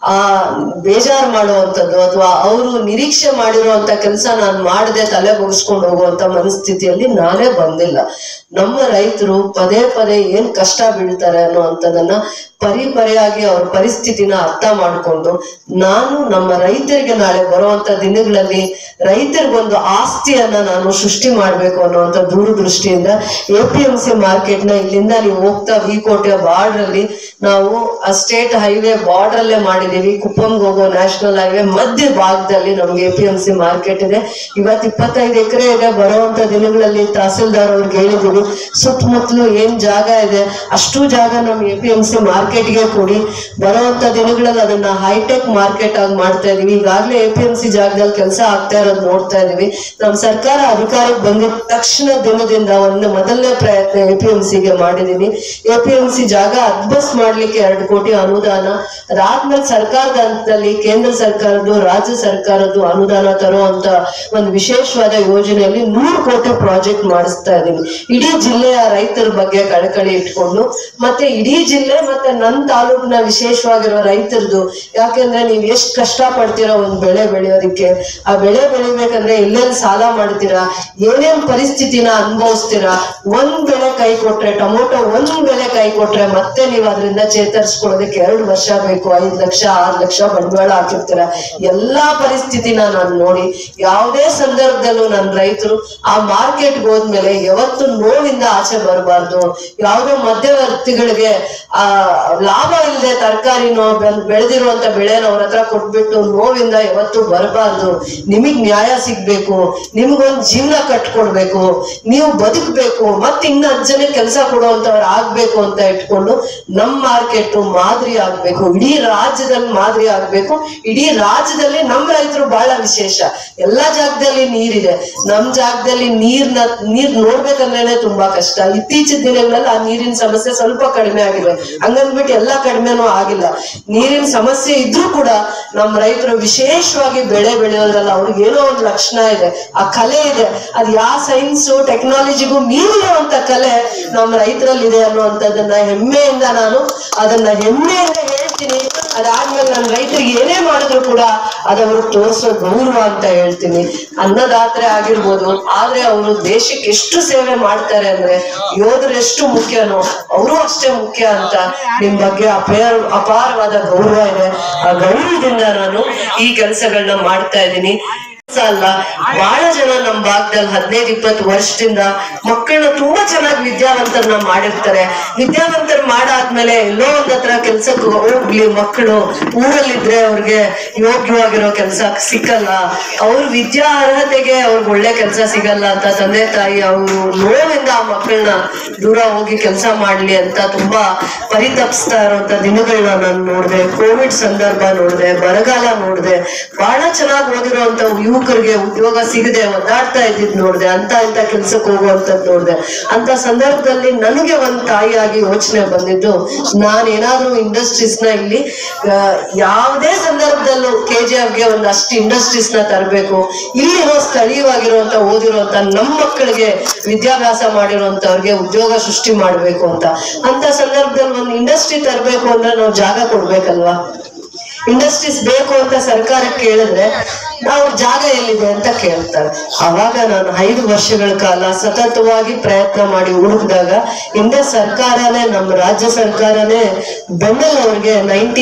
ಬೇಜಾರು ಮಾಡುವಂಥದ್ದು ಅಥವಾ ಅವರು ನಿರೀಕ್ಷೆ ಮಾಡಿರುವಂತ ಕೆಲಸ ನಾನು ಮಾಡದೆ ತಲೆ ಬಗ್ಸ್ಕೊಂಡು ಹೋಗುವಂತ ಮನಸ್ಥಿತಿಯಲ್ಲಿ ನಾನೇ ಬಂದಿಲ್ಲ. ನಮ್ಮ ರೈತರು ಪದೇ ಪದೇ ಏನ್ ಕಷ್ಟ ಬೀಳ್ತಾರೆ ಅನ್ನುವಂಥದ್ದನ್ನ ಪರಿಪರಿಯಾಗಿ ಅವ್ರ ಪರಿಸ್ಥಿತಿನ ಅರ್ಥ ಮಾಡ್ಕೊಂಡು ನಾನು ನಮ್ಮ ರೈತರಿಗೆ ನಾಳೆ ಬರುವಂತ ದಿನಗಳಲ್ಲಿ ರೈತರಿಗೊಂದು ಆಸ್ತಿಯನ್ನ ನಾನು ಸೃಷ್ಟಿ ಮಾಡ್ಬೇಕು ಅನ್ನುವಂತ ದೂರದೃಷ್ಟಿಯಿಂದ APMC ಮಾರ್ಕೆಟ್ ನ ಇಲ್ಲಿಂದ ನೀವು ಹೋಗ್ತಾ ವಿಕೋಟೆ ಬಾರ್ಡರ್ ಅಲ್ಲಿ ನಾವು ಸ್ಟೇಟ್ ಹೈವೇ ಬಾರ್ಡರ್ ಅಲ್ಲೇ ಮಾಡಿದೀವಿ. ಕುಪ್ಪಂಗೆ ಹೋಗೋ ನ್ಯಾಷನಲ್ ಹೈವೇ ಮಧ್ಯ ಭಾಗದಲ್ಲಿ ನಮ್ಗೆ APMC ಮಾರ್ಕೆಟ್ ಇದೆ. ಇವತ್ತು 25 ಎಕರೆ ಇದೆ. ಬರುವಂತ ದಿನಗಳಲ್ಲಿ ತಹಸೀಲ್ದಾರ್ ಅವ್ರಿಗೆ ಹೇಳಿದೀವಿ ಸುತ್ತಮುತ್ತಲು ಏನ್ ಜಾಗ ಇದೆ ಅಷ್ಟು ಜಾಗ ನಮ್ APMC ಮಾರ್ಕೆಟ್ಗೆ ಕೊಡಿ. ಬರುವಂತ ದಿನಗಳಲ್ಲಿ ಅದನ್ನ ಹೈಟೆಕ್ ಮಾರ್ಕೆಟ್ ಆಗಿ ಮಾಡ್ತಾ ಇದೀವಿ. ಈಗಾಗ್ಲೇ APMC ಜಾಗದಲ್ಲಿ ಕೆಲಸ ಆಗ್ತಾ ಇರೋದು ನೋಡ್ತಾ ಇದೀವಿ. ನಮ್ ಸರ್ಕಾರ ಅಧಿಕಾರಕ್ಕೆ ಬಂದಿದ ತಕ್ಷಣ ದಿನದಿಂದ ಒಂದು ಮೊದಲನೇ ಪ್ರಯತ್ನ APMCಗೆ ಮಾಡಿದೀನಿ. APMC ಜಾಗ ಅಡ್ಬಸ್ ಮಾಡ್ಲಿಕ್ಕೆ 2 ಕೋಟಿ ಅನುದಾನ. ಅದಾದ್ಮೇಲೆ ಸರ್ಕಾರದ ಹಂತದಲ್ಲಿ ಕೇಂದ್ರ ಸರ್ಕಾರದ್ದು ರಾಜ್ಯ ಸರ್ಕಾರದ್ದು ಅನುದಾನ ತರುವಂತ ಒಂದು ವಿಶೇಷವಾದ ಯೋಜನೆಯಲ್ಲಿ 100 ಕೋಟಿ ಪ್ರಾಜೆಕ್ಟ್ ಮಾಡಿಸ್ತಾ ಇದೀನಿ. ಇಡೀ ಜಿಲ್ಲೆಯ ರೈತರ ಬಗ್ಗೆ ಕಳಕಳಿ ಇಟ್ಕೊಂಡು ಮತ್ತೆ ಇಡೀ ಜಿಲ್ಲೆ ಮತ್ತೆ ನನ್ನ ತಾಲೂಕಿನ ವಿಶೇಷವಾಗಿರೋ ರೈತರದು. ಯಾಕೆಂದ್ರೆ ನೀವ್ ಎಷ್ಟ್ ಕಷ್ಟ ಪಡ್ತೀರಾ ಒಂದ್ ಬೆಳೆ ಬೆಳೆಯೋದಿಕ್ಕೆ. ಆ ಬೆಳೆ ಬೆಳಿಬೇಕಂದ್ರೆ ಎಲ್ಲೆಲ್ಲಿ ಸಾಲ ಮಾಡ್ತೀರಾ, ಏನೇನ್ ಪರಿಸ್ಥಿತಿನ ಅನುಭವಿಸ್ತೀರಾ. ಒಂದ್ ಬೆಳೆ ಕೈ ಕೊಟ್ರೆ ಟೊಮೊಟೊ ಒಂದ್ ಬೆಳೆ ಕೈ ಕೊಟ್ರೆ ಮತ್ತೆ ನೀವ್ ಅದರಿಂದ ಚೇತರಿಸ್ಕೊಳ್ಳೋದಕ್ಕೆ 2 ವರ್ಷ ಬೇಕು. 5 ಲಕ್ಷ 6 ಲಕ್ಷ ಬಂಡವಾಳ ಹಾಕಿರ್ತೀರ. ಎಲ್ಲಾ ಪರಿಸ್ಥಿತಿನ ನಾನು ನೋಡಿ ಯಾವುದೇ ಸಂದರ್ಭದಲ್ಲೂ ನನ್ನ ರೈತರು ಆ ಮಾರ್ಕೆಟ್ಗೆ ಹೋದ್ಮೇಲೆ ಯಾವತ್ತು ನೋವಿಂದ ಆಚೆ ಬರಬಾರ್ದು. ಯಾವುದೋ ಮಧ್ಯವರ್ತಿಗಳಿಗೆ ಲಾಭ ಇಲ್ಲದೆ ತರಕಾರಿನೋ ಬೆಳೆದಿರುವಂತ ಬೆಳೆನ ಅವ್ರ ಹತ್ರ ಕೊಟ್ಬಿಟ್ಟು ನೋವಿಂದ ಯಾವತ್ತು ಬರಬಾರ್ದು. ನಿಮಗ್ ನ್ಯಾಯ ಸಿಗ್ಬೇಕು, ನಿಮ್ಗೊಂದ್ ಜೀವನ ಕಟ್ಕೊಡ್ಬೇಕು, ನೀವು ಬದುಕ್ಬೇಕು, ಮತ್ತೆ ಇನ್ನ 10 ಜನ ಕೆಲಸ ಕೊಡುವಂತವ್ರು ಆಗ್ಬೇಕು ಅಂತ ಇಟ್ಕೊಂಡು ನಮ್ ಮಾರ್ಕೆಟ್ ಮಾದರಿ ಆಗ್ಬೇಕು. ಇಡೀ ರಾಜ್ಯದಲ್ಲಿ ಮಾದರಿ ಆಗ್ಬೇಕು. ಇಡೀ ರಾಜ್ಯದಲ್ಲಿ ನಮ್ ರೈತರು ಬಹಳ ವಿಶೇಷ. ಎಲ್ಲಾ ಜಾಗದಲ್ಲಿ ನೀರಿದೆ, ನಮ್ ಜಾಗದಲ್ಲಿ ನೀರ್ ನೋಡ್ಬೇಕಂದ್ರೇನೆ ತುಂಬಾ ಕಷ್ಟ. ಇತ್ತೀಚಿನ ದಿನಗಳಲ್ಲಿ ಆ ನೀರಿನ ಸಮಸ್ಯೆ ಸ್ವಲ್ಪ ಕಡಿಮೆ ಆಗಿದೆ. ಹಂಗಂದ್ಬಿಟ್ಟು ಎಲ್ಲಾ ಕಡಿಮೆನೂ ಆಗಿಲ್ಲ. ನೀರಿನ ಸಮಸ್ಯೆ ಇದ್ರೂ ಕೂಡ ನಮ್ಮ ರೈತರು ವಿಶೇಷವಾಗಿ ಬೆಳೆ ಬೆಳೆಯೋದ್ರಲ್ಲ ಅವ್ರಿಗೆ ಏನೋ ಒಂದು ಲಕ್ಷಣ ಇದೆ, ಆ ಕಲೆ ಇದೆ. ಅದ್ ಯಾವ ಸೈನ್ಸ್ ಟೆಕ್ನಾಲಜಿಗೂ ಮೀರಿರುವಂತ ಕಲೆ ನಮ್ಮ ರೈತರಲ್ಲಿ ಇದೆ ಅನ್ನುವಂಥದ್ದನ್ನ ಹೆಮ್ಮೆಯಿಂದ ನಾನು ಅದನ್ನ ಹೆಮ್ಮೆಯಿಂದ ಹೇಳ್ತೀನಿ. ಅದಾದ್ಮೇಲೆ ನನ್ನ ರೈತರಿಗೆ ಏನೇ ಮಾಡಿದ್ರು ಕೂಡ ಅದವರು ತೋರಿಸೋ ಗೌರವ ಅಂತ ಹೇಳ್ತೀನಿ. ಅನ್ನದಾತ್ರೆ ಆಗಿರ್ಬೋದು, ಆದ್ರೆ ಅವರು ದೇಶಕ್ಕೆ ಎಷ್ಟು ಸೇವೆ ಮಾಡ್ತಾರೆ ಅಂದ್ರೆ ಯೋಧರು ಎಷ್ಟು ಮುಖ್ಯನೋ ಅವರು ಅಷ್ಟೇ ಮುಖ್ಯ ಅಂತ ನಿಮ್ ಬಗ್ಗೆ ಅಪಾರವಾದ ಗೌರವ ಇದೆ. ಆ ಗೌರವದಿಂದ ನಾನು ಈ ಕೆಲಸಗಳನ್ನ ಮಾಡ್ತಾ ಇದ್ದೀನಿ. ಅಲ್ಲ, ಬಹಳ ಜನ ನಮ್ ಭಾಗದಲ್ಲಿ 15-20 ವರ್ಷದಿಂದ ಮಕ್ಕಳನ್ನ ತುಂಬಾ ಚೆನ್ನಾಗಿ ವಿದ್ಯಾವಂತರನ್ನ ಮಾಡಿರ್ತಾರೆ. ವಿದ್ಯಾವಂತರು ಮಾಡಾದ್ಮೇಲೆ ಎಲ್ಲೋ ಒಂದ್ ಹತ್ರ ಕೆಲ್ಸಕ್ಕೆ ಹೋಗ್ಲಿ ಮಕ್ಕಳು ಊರಲ್ಲಿದ್ರೆ ಅವ್ರಿಗೆ ಯೋಗ್ಯವಾಗಿರೋ ಕೆಲ್ಸ ಸಿಕ್ಕಲ್ಲ. ಅವ್ರ ವಿದ್ಯಾ ಅರ್ಹತೆಗೆ ಅವ್ರಿಗೆ ಒಳ್ಳೆ ಕೆಲ್ಸ ಸಿಗಲ್ಲ ಅಂತ ತಂದೆ ತಾಯಿ ಅವರು ನೋವಿಂದ ಆ ಮಕ್ಕಳನ್ನ ದೂರ ಹೋಗಿ ಕೆಲ್ಸ ಮಾಡ್ಲಿ ಅಂತ ತುಂಬಾ ಪರಿತಪಿಸ್ತಾ ಇರೋಂತ ದಿನಗಳನ್ನ ನಾನು ನೋಡಿದೆ. ಕೋವಿಡ್ ಸಂದರ್ಭ ನೋಡಿದೆ, ಬರಗಾಲ ನೋಡಿದೆ. ಬಹಳ ಚೆನ್ನಾಗಿ ಓದಿರೋಂತ ಯುವಕರಿಗೆ ಉದ್ಯೋಗ ಸಿಗದೆ ಒದ್ದಾಡ್ತಾ ಇದ್ದಿದ್ ನೋಡಿದೆ, ಅಂತ ಕೆಲ್ಸಕ್ಕೆ ಹೋಗುವಂತದ್ದು ನೋಡಿದೆ. ಅಂತ ಸಂದರ್ಭದಲ್ಲಿ ನನಗೆ ಒಂದ್ ತಾಯಿಯಾಗಿ ಯೋಚನೆ ಬಂದಿದ್ದು, ನಾನೇನಾದ್ರೂ ಇಂಡಸ್ಟ್ರೀಸ್ ನ ಇಲ್ಲಿ ಯಾವುದೇ ಸಂದರ್ಭದಲ್ಲೂ KGFಗೆ ಒಂದಷ್ಟು ಇಂಡಸ್ಟ್ರೀಸ್ ನ ತರಬೇಕು, ಇಲ್ಲಿರೋ ಸ್ಥಳೀಯವಾಗಿರುವಂತ ಓದಿರುವಂತ ನಮ್ಮ ಮಕ್ಕಳಿಗೆ ವಿದ್ಯಾಭ್ಯಾಸ ಮಾಡಿರುವಂತವ್ರಿಗೆ ಉದ್ಯೋಗ ಸೃಷ್ಟಿ ಮಾಡ್ಬೇಕು ಅಂತ ಸಂದರ್ಭದಲ್ಲಿ ಒಂದು ಇಂಡಸ್ಟ್ರಿ ತರಬೇಕು ಅಂದ್ರೆ ನಾವು ಜಾಗ ಕೊಡ್ಬೇಕಲ್ವಾ. ಇಂಡಸ್ಟ್ರೀಸ್ ಬೇಕು ಅಂತ ಸರ್ಕಾರಕ್ಕೆ ಕೇಳಿದ್ರೆ ಅವ್ರ ಜಾಗ ಎಲ್ಲಿದೆ ಅಂತ ಕೇಳ್ತಾರೆ. ಅವಾಗ ನಾನು 5 ವರ್ಷಗಳ ಕಾಲ ಸತತವಾಗಿ ಪ್ರಯತ್ನ ಮಾಡಿ ಹುಡುಕಿದಾಗ ಹಿಂದೆ ಸರ್ಕಾರನೇ, ನಮ್ಮ ರಾಜ್ಯ ಸರ್ಕಾರನೇ ಬೆಂಬಲ ಅವ್ರಿಗೆ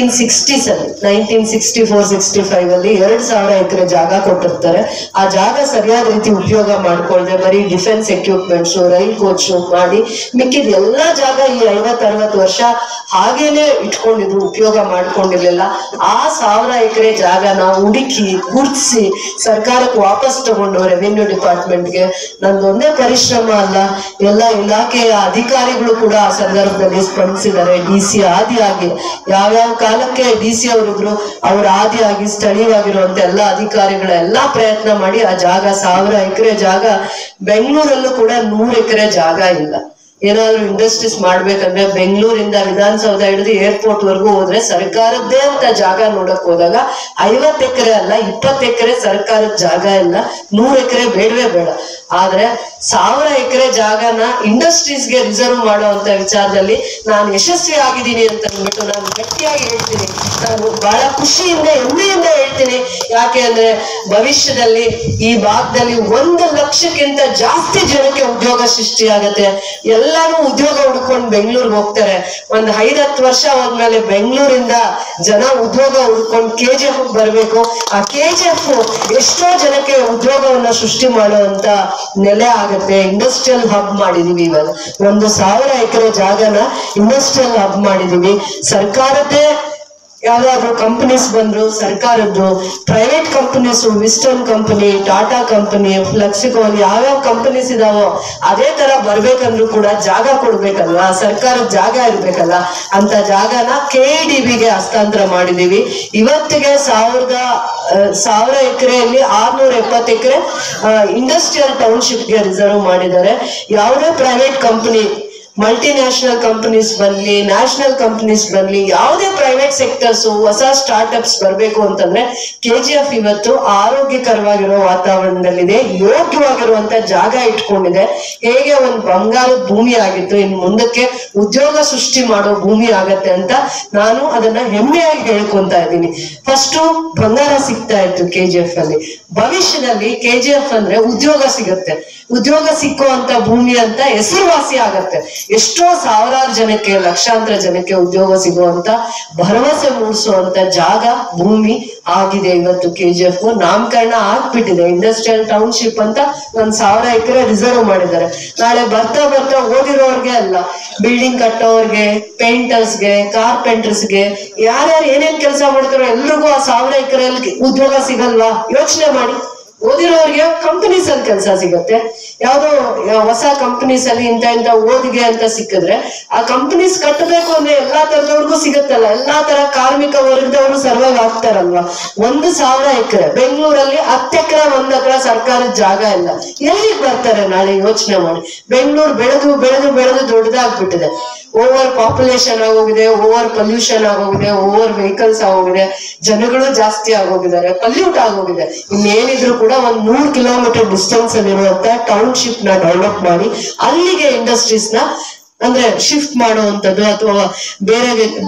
1964-65 ಅಲ್ಲಿ 2000 ಎಕರೆ ಜಾಗ ಕೊಟ್ಟಿರ್ತಾರೆ. ಆ ಜಾಗ ಸರಿಯಾದ ರೀತಿ ಉಪಯೋಗ ಮಾಡ್ಕೊಳ್ದೆ ಬರೀ ಡಿಫೆನ್ಸ್ ಎಕ್ವಿಪ್ಮೆಂಟ್ಸ್, ರೈಲ್ ಕೋಚ್ ಮಾಡಿ ಮಿಕ್ಕಿದ ಎಲ್ಲಾ ಜಾಗ ಈ 50-60 ವರ್ಷ ಹಾಗೇನೆ ಇಟ್ಕೊಂಡಿದ್ರು, ಉಪಯೋಗ ಮಾಡ್ಕೊಂಡಿರ್ಲಿಲ್ಲ. ಆ 1000 ಎಕರೆ ಜಾಗನ ಹುಡುಕಿ ಗುರ್ತಿಸಿ ಸರ್ಕಾರಕ್ಕೆ ವಾಪಸ್ ತಗೊಂಡು ರೆವಿನ್ಯೂ ಡಿಪಾರ್ಟ್ಮೆಂಟ್ಗೆ ನಂದೊಂದೇ ಪರಿಶ್ರಮ ಅಲ್ಲ, ಎಲ್ಲ ಇಲಾಖೆಯ ಅಧಿಕಾರಿಗಳು ಕೂಡ ಆ ಸಂದರ್ಭದಲ್ಲಿ ಸ್ಪಂದಿಸಿದ್ದಾರೆ. DC ಆದಿಯಾಗಿ ಯಾವ್ಯಾವ ಕಾಲಕ್ಕೆ DC ಅವರಿದ್ರು ಅವ್ರ ಆದಿಯಾಗಿ ಸ್ಥಳೀಯವಾಗಿರುವಂತ ಎಲ್ಲಾ ಅಧಿಕಾರಿಗಳ ಎಲ್ಲಾ ಪ್ರಯತ್ನ ಮಾಡಿ ಆ ಜಾಗ 1000 ಎಕರೆ ಜಾಗ, ಬೆಂಗಳೂರಲ್ಲೂ ಕೂಡ 100 ಎಕರೆ ಜಾಗ ಇಲ್ಲ. ಏನಾದ್ರು ಇಂಡಸ್ಟ್ರೀಸ್ ಮಾಡ್ಬೇಕಂದ್ರೆ ಬೆಂಗಳೂರಿಂದ ವಿಧಾನಸೌಧ ಹಿಡಿದು ಏರ್ಪೋರ್ಟ್ ವರ್ಗೂ ಹೋದ್ರೆ ಸರ್ಕಾರದ್ದೇ ಅಂತ ಜಾಗ ನೋಡಕ್ ಹೋದಾಗ 50 ಎಕರೆ ಅಲ್ಲ 20 ಎಕರೆ ಸರ್ಕಾರದ ಜಾಗ ಇಲ್ಲ, 100 ಎಕರೆ ಬೇಡವೇ ಬೇಡ. ಆದ್ರೆ 1000 ಎಕರೆ ಜಾಗನ ಇಂಡಸ್ಟ್ರೀಸ್ಗೆ ರಿಸರ್ವ್ ಮಾಡುವಂತ ವಿಚಾರದಲ್ಲಿ ನಾನು ಯಶಸ್ವಿ ಆಗಿದ್ದೀನಿ ಅಂತ ಅಂದ್ಬಿಟ್ಟು ನಾನು ಗಟ್ಟಿಯಾಗಿ ಹೇಳ್ತೀನಿ. ನಾನು ಬಹಳ ಖುಷಿಯಿಂದ ಹೆಮ್ಮೆಯಿಂದ ಹೇಳ್ತೀನಿ. ಯಾಕೆ ಅಂದ್ರೆ ಭವಿಷ್ಯದಲ್ಲಿ ಈ ಭಾಗದಲ್ಲಿ 1 ಲಕ್ಷಕ್ಕಿಂತ ಜಾಸ್ತಿ ಜನಕ್ಕೆ ಉದ್ಯೋಗ ಸೃಷ್ಟಿ ಆಗತ್ತೆ. ಎಲ್ಲಾನು ಉದ್ಯೋಗ ಹುಡ್ಕೊಂಡು ಬೆಂಗಳೂರಿಗೆ ಹೋಗ್ತಾರೆ. ಒಂದ್ 5-10 ವರ್ಷ ಹೋದ್ಮೇಲೆ ಬೆಂಗಳೂರಿಂದ ಜನ ಉದ್ಯೋಗ ಹುಡ್ಕೊಂಡು KGF ಬರ್ಬೇಕು. ಆ KGF ಎಷ್ಟೋ ಜನಕ್ಕೆ ಉದ್ಯೋಗವನ್ನ ಸೃಷ್ಟಿ ಮಾಡುವಂತ ನೆಲೆ ಆಗತ್ತೆ. ಇಂಡಸ್ಟ್ರಿಯಲ್ ಹಬ್ ಮಾಡಿದೀವಿ. ಇವಾಗ 1000 ಎಕರೆ ಜಾಗನ ಇಂಡಸ್ಟ್ರಿಯಲ್ ಹಬ್ ಮಾಡಿದೀವಿ. ಸರ್ಕಾರದ್ದೇ ಯಾವ್ದಾದ್ರು ಕಂಪನೀಸ್ ಬಂದ್ರು, ಸರ್ಕಾರದ್ದು private companies, western company, Tata company, Flexicon, ಯಾವ್ಯಾವ ಕಂಪನೀಸ್ ಇದಾವೋ ಅದೇ ತರ ಬರ್ಬೇಕಂದ್ರು ಕೂಡ ಜಾಗ ಕೊಡ್ಬೇಕಲ್ವಾ, ಸರ್ಕಾರದ ಜಾಗ ಇರ್ಬೇಕಲ್ಲ. ಅಂತ ಜಾಗನ KEDBಗೆ ಹಸ್ತಾಂತರ ಮಾಡಿದೀವಿ. ಇವತ್ತಿಗೆ 1000 ಎಕರೆಯಲ್ಲಿ 670 ಎಕರೆ ಇಂಡಸ್ಟ್ರಿಯಲ್ ಟೌನ್ಶಿಪ್ಗೆ ರಿಸರ್ವ್ ಮಾಡಿದ್ದಾರೆ. ಯಾವುದೇ ಪ್ರೈವೇಟ್ ಕಂಪನಿ, ಮಲ್ಟಿನ್ಯಾಷನಲ್ ಕಂಪನೀಸ್ ಬನ್ನಿ, ನ್ಯಾಷನಲ್ ಕಂಪನೀಸ್ ಬನ್ನಿ, ಯಾವುದೇ ಪ್ರೈವೇಟ್ ಸೆಕ್ಟರ್ಸ್ ಹೊಸ ಸ್ಟಾರ್ಟ್ಅಪ್ಸ್ ಬರ್ಬೇಕು ಅಂತಂದ್ರೆ KGF ಇವತ್ತು ಆರೋಗ್ಯಕರವಾಗಿರೋ ವಾತಾವರಣದಲ್ಲಿದೆ, ಯೋಗ್ಯವಾಗಿರುವಂತ ಜಾಗ ಇಟ್ಕೊಂಡಿದೆ. ಹೇಗೆ ಒಂದು ಬಂಗಾರದ ಭೂಮಿ ಆಗಿತ್ತು, ಇನ್ ಮುಂದಕ್ಕೆ ಉದ್ಯೋಗ ಸೃಷ್ಟಿ ಮಾಡೋ ಭೂಮಿ ಆಗತ್ತೆ ಅಂತ ನಾನು ಅದನ್ನ ಹೆಮ್ಮೆಯಾಗಿ ಹೇಳ್ಕೊಂತ ಇದ್ದೀನಿ. ಫಸ್ಟ್ ಬಂಗಾರ ಸಿಗ್ತಾ ಇತ್ತು KGF ಅಲ್ಲಿ, ಭವಿಷ್ಯದಲ್ಲಿ KGF ಅಂದ್ರೆ ಉದ್ಯೋಗ ಸಿಗತ್ತೆ. ಉದ್ಯೋಗ ಸಿಕ್ಕುವಂತ ಭೂಮಿ ಅಂತ ಹೆಸರುವಾಸಿ ಆಗತ್ತೆ. ಎಷ್ಟೋ ಸಾವಿರಾರು ಜನಕ್ಕೆ, ಲಕ್ಷಾಂತರ ಜನಕ್ಕೆ ಉದ್ಯೋಗ ಸಿಗುವಂತ ಭರವಸೆ ಮೂಡಿಸುವಂತ ಜಾಗ, ಭೂಮಿ ಆಗಿದೆ ಇವತ್ತು KGF. ನಾಮಕರಣ ಆಗ್ಬಿಟ್ಟಿದೆ, ಇಂಡಸ್ಟ್ರಿಯಲ್ ಟೌನ್ಶಿಪ್ ಅಂತ 1000 ಎಕರೆ ರಿಸರ್ವ್ ಮಾಡಿದ್ದಾರೆ. ನಾಳೆ ಬರ್ತಾ ಬರ್ತಾ ಓದಿರೋರ್ಗೆ ಅಲ್ಲ, ಬಿಲ್ಡಿಂಗ್ ಕಟ್ಟೋರ್ಗೆ, ಪೇಂಟರ್ಸ್ಗೆ, ಕಾರ್ಪೆಂಟರ್ಸ್ಗೆ, ಯಾರ್ಯಾರು ಏನೇನ್ ಕೆಲಸ ಮಾಡ್ತಾರೋ ಎಲ್ರಿಗೂ ಆ 1000 ಎಕರೆಯಲ್ಲಿ ಉದ್ಯೋಗ ಸಿಗಲ್ವಾ? ಯೋಚನೆ ಮಾಡಿ. ಓದಿರೋರಿಗೆ ಕಂಪನೀಸ್ ಅಲ್ಲಿ ಕೆಲಸ ಸಿಗತ್ತೆ. ಯಾವ್ದೋ ಹೊಸ ಕಂಪನೀಸ್ ಅಲ್ಲಿ ಇಂತ ಓದಿಗೆ ಅಂತ ಸಿಕ್ಕಿದ್ರೆ ಆ ಕಂಪನೀಸ್ ಕಟ್ಟಬೇಕು ಅಂದ್ರೆ ಎಲ್ಲಾ ತರದವ್ರಿಗೂ ಸಿಗತ್ತಲ್ಲ, ಎಲ್ಲಾ ತರ ಕಾರ್ಮಿಕ ವರ್ಗದವರು ಸರ್ವೈವ್ ಆಗ್ತಾರಲ್ವಾ. 1000 ಎಕರೆ ಬೆಂಗಳೂರಲ್ಲಿ 10 ಎಕರೆ 1 ಎಕರೆ ಸರ್ಕಾರದ ಜಾಗ ಇಲ್ಲ, ಎಲ್ಲಿಗೆ ಬರ್ತಾರೆ ನಾಳೆ? ಯೋಚನೆ ಮಾಡಿ. ಬೆಂಗಳೂರು ಬೆಳೆದು ಬೆಳೆದು ಬೆಳೆದು ದೊಡ್ಡದಾಗ್ಬಿಟ್ಟಿದೆ. ಓವರ್ ಪಾಪ್ಯುಲೇಷನ್ ಆಗೋಗಿದೆ, ಓವರ್ ಪೊಲ್ಯೂಷನ್ ಆಗೋಗಿದೆ, ಓವರ್ ವೆಹಿಕಲ್ಸ್ ಆಗೋಗಿದೆ, ಜನಗಳು ಜಾಸ್ತಿ ಆಗೋಗಿದ್ದಾರೆ, ಪಲ್ಯೂಟ್ ಆಗೋಗಿದೆ. ಇನ್ನೇನಿದ್ರು ಕೂಡ 100 ಕಿಲೋಮೀಟರ್ ಡಿಸ್ಟೆನ್ಸ್ ಅಲ್ಲಿರುವಂತ ಟೌನ್ಶಿಪ್ ನ ಡೆವಲಪ್ ಮಾಡಿ ಅಲ್ಲಿಗೆ ಇಂಡಸ್ಟ್ರೀಸ್ ನ ಅಂದ್ರೆ ಶಿಫ್ಟ್ ಮಾಡುವಂತದ್ದು ಅಥವಾ ಬೇರೆ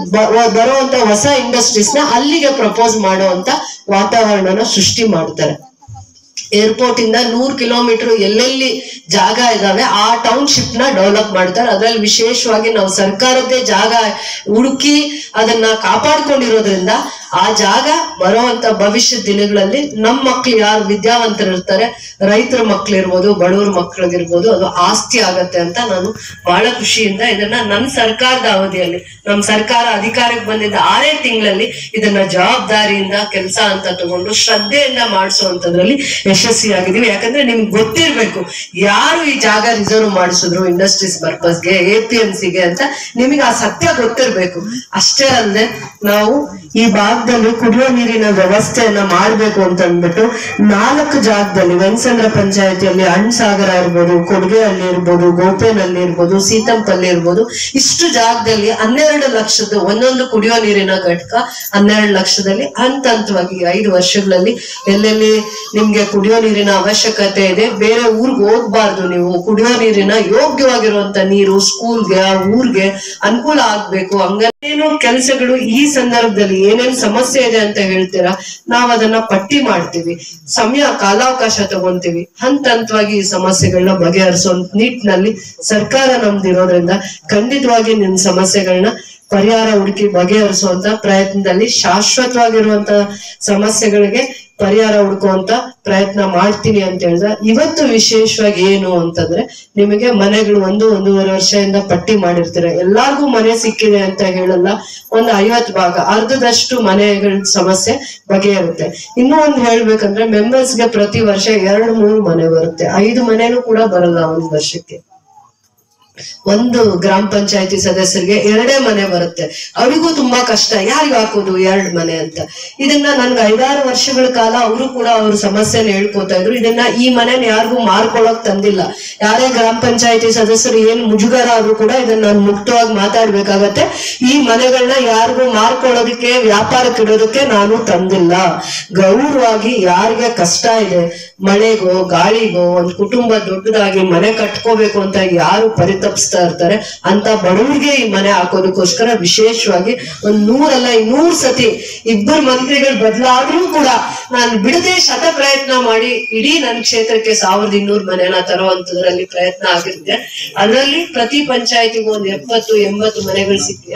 ಬರುವಂತ ಹೊಸ ಇಂಡಸ್ಟ್ರೀಸ್ ನ ಅಲ್ಲಿಗೆ ಪ್ರಪೋಸ್ ಮಾಡುವಂತ ವಾತಾವರಣನ ಸೃಷ್ಟಿ ಮಾಡ್ತಾರೆ. ಏರ್ಪೋರ್ಟ್ ಇಂದ 100 ಕಿಲೋಮೀಟರ್ ಎಲ್ಲೆಲ್ಲಿ ಜಾಗ ಇದಾವೆ ಆ ಟೌನ್ಶಿಪ್ ನ ಡೆವಲಪ್ ಮಾಡ್ತಾರೆ. ಅದ್ರಲ್ಲಿ ವಿಶೇಷವಾಗಿ ನಾವು ಸರ್ಕಾರದ್ದೇ ಜಾಗ ಹುಡುಕಿ ಅದನ್ನ ಕಾಪಾಡ್ಕೊಂಡಿರೋದ್ರಿಂದ ಆ ಜಾಗ ಬರುವಂತ ಭವಿಷ್ಯದ ದಿನಗಳಲ್ಲಿ ನಮ್ಮ ಮಕ್ಳು ಯಾರು ವಿದ್ಯಾವಂತರಿರ್ತಾರೆ, ರೈತರ ಮಕ್ಳಿರ್ಬೋದು, ಬಡವ್ರ ಮಕ್ಳಿಗಿರ್ಬೋದು, ಅದು ಆಸ್ತಿ ಆಗತ್ತೆ ಅಂತ ನಾನು ಬಹಳ ಖುಷಿಯಿಂದ ಇದನ್ನ ನನ್ನ ಸರ್ಕಾರದ ಅವಧಿಯಲ್ಲಿ, ನಮ್ ಸರ್ಕಾರ ಅಧಿಕಾರಕ್ಕೆ ಬಂದಿದ್ದ 6 ತಿಂಗಳಲ್ಲಿ ಇದನ್ನ ಜವಾಬ್ದಾರಿಯಿಂದ ಕೆಲಸ ಅಂತ ತಗೊಂಡು ಶ್ರದ್ಧೆಯಿಂದ ಮಾಡಿಸುವಂತದ್ರಲ್ಲಿ ಯಶಸ್ವಿಯಾಗಿದ್ದೀವಿ. ಯಾಕಂದ್ರೆ ನಿಮ್ಗೆ ಗೊತ್ತಿರ್ಬೇಕು ಯಾರು ಈ ಜಾಗ ರಿಸರ್ವ್ ಮಾಡಿಸಿದ್ರು ಇಂಡಸ್ಟ್ರೀಸ್ ಪರ್ಪಸ್ಗೆ, APMCಗೆ ಅಂತ ನಿಮಗೆ ಆ ಸತ್ಯ ಗೊತ್ತಿರ್ಬೇಕು. ಅಷ್ಟೇ ಅಲ್ಲದೆ ನಾವು ಈ ಭಾಗದಲ್ಲಿ ಕುಡಿಯೋ ನೀರಿನ ವ್ಯವಸ್ಥೆಯನ್ನ ಮಾಡ್ಬೇಕು ಅಂತ ಅಂದ್ಬಿಟ್ಟು 4 ಜಾಗದಲ್ಲಿ ವೆಂಕಸಂದ್ರ ಪಂಚಾಯತಿಯಲ್ಲಿ ಅಣ್ಸಾಗರ ಇರ್ಬೋದು, ಕೊಡ್ಗೆಹಳ್ಳಿ ಇರ್ಬೋದು, ಗೋಪೇನಲ್ಲಿ ಇರ್ಬೋದು, ಸೀತಂಪಲ್ಲಿ ಇರ್ಬೋದು, ಇಷ್ಟು ಜಾಗದಲ್ಲಿ 12 ಲಕ್ಷದ ಒಂದೊಂದು ಕುಡಿಯೋ ನೀರಿನ ಘಟಕ 12 ಲಕ್ಷದಲ್ಲಿ ಹಂತವಾಗಿ 5 ವರ್ಷಗಳಲ್ಲಿ ಎಲ್ಲೆಲ್ಲಿ ನಿಮ್ಗೆ ಕುಡಿಯೋ ನೀರಿನ ಅವಶ್ಯಕತೆ ಇದೆ, ಬೇರೆ ಊರ್ಗ್ ಹೋಗ್ಬಾರ್ದು, ನೀವು ಕುಡಿಯೋ ನೀರಿನ ಯೋಗ್ಯವಾಗಿರುವಂತ ನೀರು ಸ್ಕೂಲ್ಗೆ ಊರ್ಗೆ ಅನುಕೂಲ ಆಗ್ಬೇಕು, ಹಂಗೇನು ಕೆಲಸಗಳು ಈ ಸಂದರ್ಭದಲ್ಲಿ ಏನೇನ್ ಸಮಸ್ಯೆ ಇದೆ ಅಂತ ಹೇಳ್ತೀರಾ, ನಾವ್ ಅದನ್ನ ಪಟ್ಟಿ ಮಾಡ್ತೀವಿ, ಕಾಲಾವಕಾಶ ತಗೊಂತೀವಿ, ಹಂತವಾಗಿ ಈ ಸಮಸ್ಯೆಗಳನ್ನ ಬಗೆಹರಿಸೋ ನಿಟ್ಟಿನಲ್ಲಿ ಸರ್ಕಾರ ನಮ್ದಿರೋದ್ರಿಂದ ಖಂಡಿತವಾಗಿ ನಿಮ್ ಸಮಸ್ಯೆಗಳನ್ನ ಪರಿಹಾರ ಹುಡುಕಿ ಬಗೆಹರಿಸುವಂತ ಪ್ರಯತ್ನದಲ್ಲಿ ಶಾಶ್ವತವಾಗಿರುವಂತ ಸಮಸ್ಯೆಗಳಿಗೆ ಪರಿಹಾರ ಹುಡುಕುವಂತ ಪ್ರಯತ್ನ ಮಾಡ್ತೀನಿ ಅಂತ ಹೇಳಿದ್ರೆ, ಇವತ್ತು ವಿಶೇಷವಾಗಿ ಏನು ಅಂತಂದ್ರೆ, ನಿಮಗೆ ಮನೆಗಳು 1-1.5 ವರ್ಷದಿಂದ ಪಟ್ಟಿ ಮಾಡಿರ್ತೀರ, ಎಲ್ಲಾರ್ಗೂ ಮನೆ ಸಿಕ್ಕಿದೆ ಅಂತ ಹೇಳಲ್ಲ, ಒಂದು 50 ಭಾಗ ಅರ್ಧದಷ್ಟು ಮನೆಗಳ ಸಮಸ್ಯೆ ಬಗೆಹರುತ್ತೆ. ಇನ್ನೂ ಒಂದು ಹೇಳ್ಬೇಕಂದ್ರೆ, ಮೆಂಬರ್ಸ್ಗೆ ಪ್ರತಿ ವರ್ಷ 2-3 ಮನೆ ಬರುತ್ತೆ, 5 ಮನೆನೂ ಕೂಡ ಬರಲ್ಲ ಒಂದು ವರ್ಷಕ್ಕೆ. ಒಂದು ಗ್ರಾಮ ಪಂಚಾಯತಿ ಸದಸ್ಯರಿಗೆ 2 ಮನೆ ಬರುತ್ತೆ, ಅವರಿಗೂ ತುಂಬಾ ಕಷ್ಟ, ಯಾರಿಗೂ ಹಾಕೋದು 2 ಮನೆ ಅಂತ. ಇದನ್ನ ನನ್ಗೆ 5-6 ವರ್ಷಗಳ ಕಾಲ ಅವರು ಕೂಡ ಅವ್ರ ಸಮಸ್ಯೆನ ಹೇಳ್ಕೊತಾ ಇದ್ರು. ಇದನ್ನ ಈ ಮನೆನ ಯಾರಿಗೂ ಮಾರ್ಕೊಳಕ್ ತಂದಿಲ್ಲ, ಯಾರೇ ಗ್ರಾಮ ಪಂಚಾಯತಿ ಸದಸ್ಯರು ಏನ್ ಮುಜುಗರ ಆದ್ರೂ ಕೂಡ ಇದನ್ನ ನಾನು ಮುಕ್ತವಾಗಿ ಮಾತಾಡ್ಬೇಕಾಗತ್ತೆ. ಈ ಮನೆಗಳನ್ನ ಯಾರಿಗೂ ಮಾರ್ಕೊಳ್ಳೋದಕ್ಕೆ ವ್ಯಾಪಾರಕ್ಕೆ ಇಡೋದಕ್ಕೆ ನಾನು ತಂದಿಲ್ಲ. ಗೌರವವಾಗಿ ಯಾರಿಗೆ ಕಷ್ಟ ಇದೆ, ಮಳೆಗೋ ಗಾಳಿಗೋ ಒಂದು ಕುಟುಂಬ ದೊಡ್ಡದಾಗಿ ಮನೆ ಕಟ್ಕೋಬೇಕು ಅಂತ ಯಾರು ತಪ್ಪಿಸ್ತಾ ಇರ್ತಾರೆ ಅಂತ ಬಡವರಿಗೆ ಈ ಮನೆ ಹಾಕೋದಕ್ಕೋಸ್ಕರ ವಿಶೇಷವಾಗಿ 100 ಅಲ್ಲ 200 ಸತಿ 2 ಮಂತ್ರಿಗಳು ಬದಲಾದ್ರೂ ಕೂಡ ನಾನು ಬಿಡದೆ ಪ್ರಯತ್ನ ಮಾಡಿ ಇಡೀ ನನ್ನ ಕ್ಷೇತ್ರಕ್ಕೆ 1200 ಮನೆನ ತರುವಂತದ್ರಲ್ಲಿ ಪ್ರಯತ್ನ ಆಗಿರುತ್ತೆ. ಅದರಲ್ಲಿ ಪ್ರತಿ ಪಂಚಾಯತಿಗೂ ಒಂದು 70-80 ಮನೆಗಳು ಸಿಕ್ಕಿ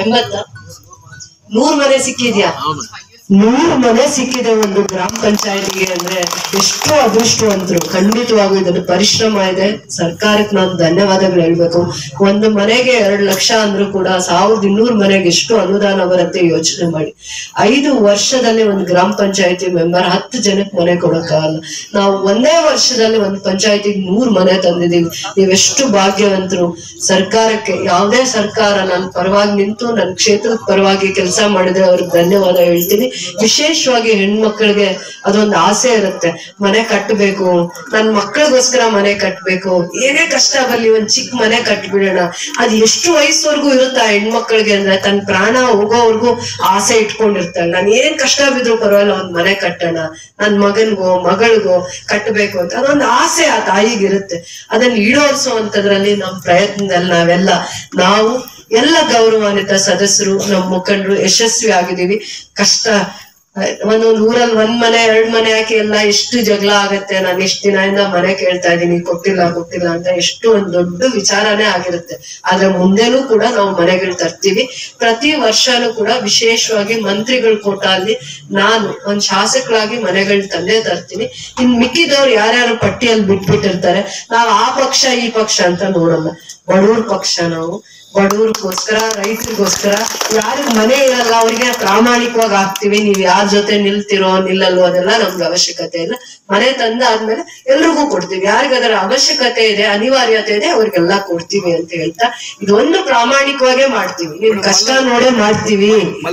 100 ಮನೆ ಸಿಕ್ಕಿದ್ಯಾ? 100 ಮನೆ ಸಿಕ್ಕಿದೆ ಒಂದು ಗ್ರಾಮ ಪಂಚಾಯತಿಗೆ ಅಂದ್ರೆ ಎಷ್ಟು ಅದೃಷ್ಟವಂತರು. ಖಂಡಿತವಾಗೂ ಇದನ್ನು ಪರಿಶ್ರಮ ಇದೆ, ಸರ್ಕಾರಕ್ಕೆ ನಾನು ಧನ್ಯವಾದಗಳು ಹೇಳ್ಬೇಕು. ಒಂದು ಮನೆಗೆ 2 ಲಕ್ಷ ಅಂದ್ರೂ ಕೂಡ 1200 ಮನೆಗೆ ಎಷ್ಟು ಅನುದಾನ ಬರುತ್ತೆ ಯೋಚನೆ ಮಾಡಿ. 5 ವರ್ಷದಲ್ಲಿ ಒಂದು ಗ್ರಾಮ ಪಂಚಾಯತಿ ಮೆಂಬರ್ 10 ಜನಕ್ಕೆ ಮನೆ ಕೊಡಕ್ಕಾಗಲ್ಲ. ನಾವು ಒಂದೇ ವರ್ಷದಲ್ಲಿ ಒಂದು ಪಂಚಾಯತಿಗೆ 100 ಮನೆ ತಂದಿದ್ದೀವಿ. ನೀವೆಷ್ಟು ಭಾಗ್ಯವಂತರು. ಸರ್ಕಾರಕ್ಕೆ, ಯಾವುದೇ ಸರ್ಕಾರ ನನ್ನ ಪರವಾಗಿ ನಿಂತು ನನ್ನ ಕ್ಷೇತ್ರದ ಪರವಾಗಿ ಕೆಲಸ ಮಾಡಿದ್ರೆ ಅವ್ರಿಗೆ ಧನ್ಯವಾದ ಹೇಳ್ತೀನಿ. ವಿಶೇಷವಾಗಿ ಹೆಣ್ಮಕ್ಳಿಗೆ ಅದೊಂದು ಆಸೆ ಇರುತ್ತೆ, ಮನೆ ಕಟ್ಟಬೇಕು, ನನ್ ಮಕ್ಕಳಿಗೋಸ್ಕರ ಮನೆ ಕಟ್ಬೇಕು, ಏನೇ ಕಷ್ಟ ಬರ್ಲಿ ಒಂದ್ ಚಿಕ್ಕ ಮನೆ ಕಟ್ಬಿಡೋಣ. ಅದ್ ಎಷ್ಟು ವಯಸ್ಸವರ್ಗೂ ಇರುತ್ತೆ ಆ ಹೆಣ್ಮಕ್ಳಿಗೆ ಅಂದ್ರೆ, ತನ್ನ ಪ್ರಾಣ ಹೋಗೋವರ್ಗು ಆಸೆ ಇಟ್ಕೊಂಡಿರ್ತಾಳೆ, ನಾನು ಏನ್ ಕಷ್ಟ ಬಿದ್ರು ಪರವಾಗಿಲ್ಲ ಒಂದ್ ಮನೆ ಕಟ್ಟೋಣ, ನನ್ ಮಗನ್ಗೋ ಮಗಳಿಗೋ ಕಟ್ಟಬೇಕು ಅಂತ ಅದೊಂದು ಆಸೆ ಆ ತಾಯಿಗಿರುತ್ತೆ. ಅದನ್ನ ಈಡೇರಿಸುವಂತದ್ರಲ್ಲಿ ನಮ್ಮ ಪ್ರಯತ್ನದಲ್ಲಿ ನಾವು ಎಲ್ಲ ಗೌರವಾನ್ವಿತ ಸದಸ್ಯರು, ನಮ್ಮ ಮುಖಂಡರು ಯಶಸ್ವಿ ಆಗಿದ್ದೀವಿ. ಕಷ್ಟ ಒಂದೊಂದು ಊರಲ್ಲಿ 1 ಮನೆ 2 ಮನೆ ಹಾಕಿ ಎಲ್ಲ ಎಷ್ಟು ಜಗಳ ಆಗತ್ತೆ. ನಾನು ಎಷ್ಟು ದಿನದಿಂದ ಮನೆ ಕೇಳ್ತಾ ಇದ್ದೀನಿ, ಕೊಟ್ಟಿಲ್ಲ ಅಂತ ಎಷ್ಟು ಒಂದು ದೊಡ್ಡ ವಿಚಾರನೇ ಆಗಿರುತ್ತೆ. ಆದ್ರೆ ಮುಂದೆನೂ ಕೂಡ ನಾವು ಮನೆಗಳು ತರ್ತೀವಿ. ಪ್ರತಿ ವರ್ಷನೂ ಕೂಡ ವಿಶೇಷವಾಗಿ ಮಂತ್ರಿಗಳ ಕೋಟಾಲ್ಲಿ ನಾನು ಒಂದ್ ಶಾಸಕರಾಗಿ ಮನೆಗಳು ತಂದೆ ತರ್ತೀನಿ. ಇನ್ ಮಿಕ್ಕಿದವ್ರು ಯಾರ್ಯಾರು ಪಟ್ಟಿಯಲ್ಲಿ ಬಿಟ್ಬಿಟ್ಟಿರ್ತಾರೆ, ನಾವು ಆ ಪಕ್ಷ ಈ ಪಕ್ಷ ಅಂತ ನೋಡಲ್ಲ. ಬಡವ್ರ ಪಕ್ಷ ನಾವು, ಬಡವ್ರಿಗೋಸ್ಕರ ರೈತರಿಗೋಸ್ಕರ. ಯಾರಿಗ್ ಮನೆ ಇರಲ್ಲ ಅವ್ರಿಗೆ ಪ್ರಾಮಾಣಿಕವಾಗಿ ಹಾಕ್ತಿವಿ. ನೀವ್ ಯಾರ ಜೊತೆ ನಿಲ್ತಿರೋ ನಿಲ್ಲಲ್ವೋ ಅದೆಲ್ಲ ನಮ್ಗೆ ಅವಶ್ಯಕತೆ ಇಲ್ಲ. ಮನೆ ತಂದ ಆದ್ಮೇಲೆ ಎಲ್ರಿಗೂ ಕೊಡ್ತೀವಿ. ಯಾರಿಗ ಅದರ ಅವಶ್ಯಕತೆ ಇದೆ, ಅನಿವಾರ್ಯತೆ ಇದೆ, ಅವ್ರಿಗೆಲ್ಲ ಕೊಡ್ತೀವಿ ಅಂತ ಹೇಳ್ತಾ ಇದೊಂದು ಪ್ರಾಮಾಣಿಕವಾಗೇ ಮಾಡ್ತೀವಿ. ನಿಮ್ ಕಷ್ಟ ನೋಡೇ ಮಾಡ್ತೀವಿ.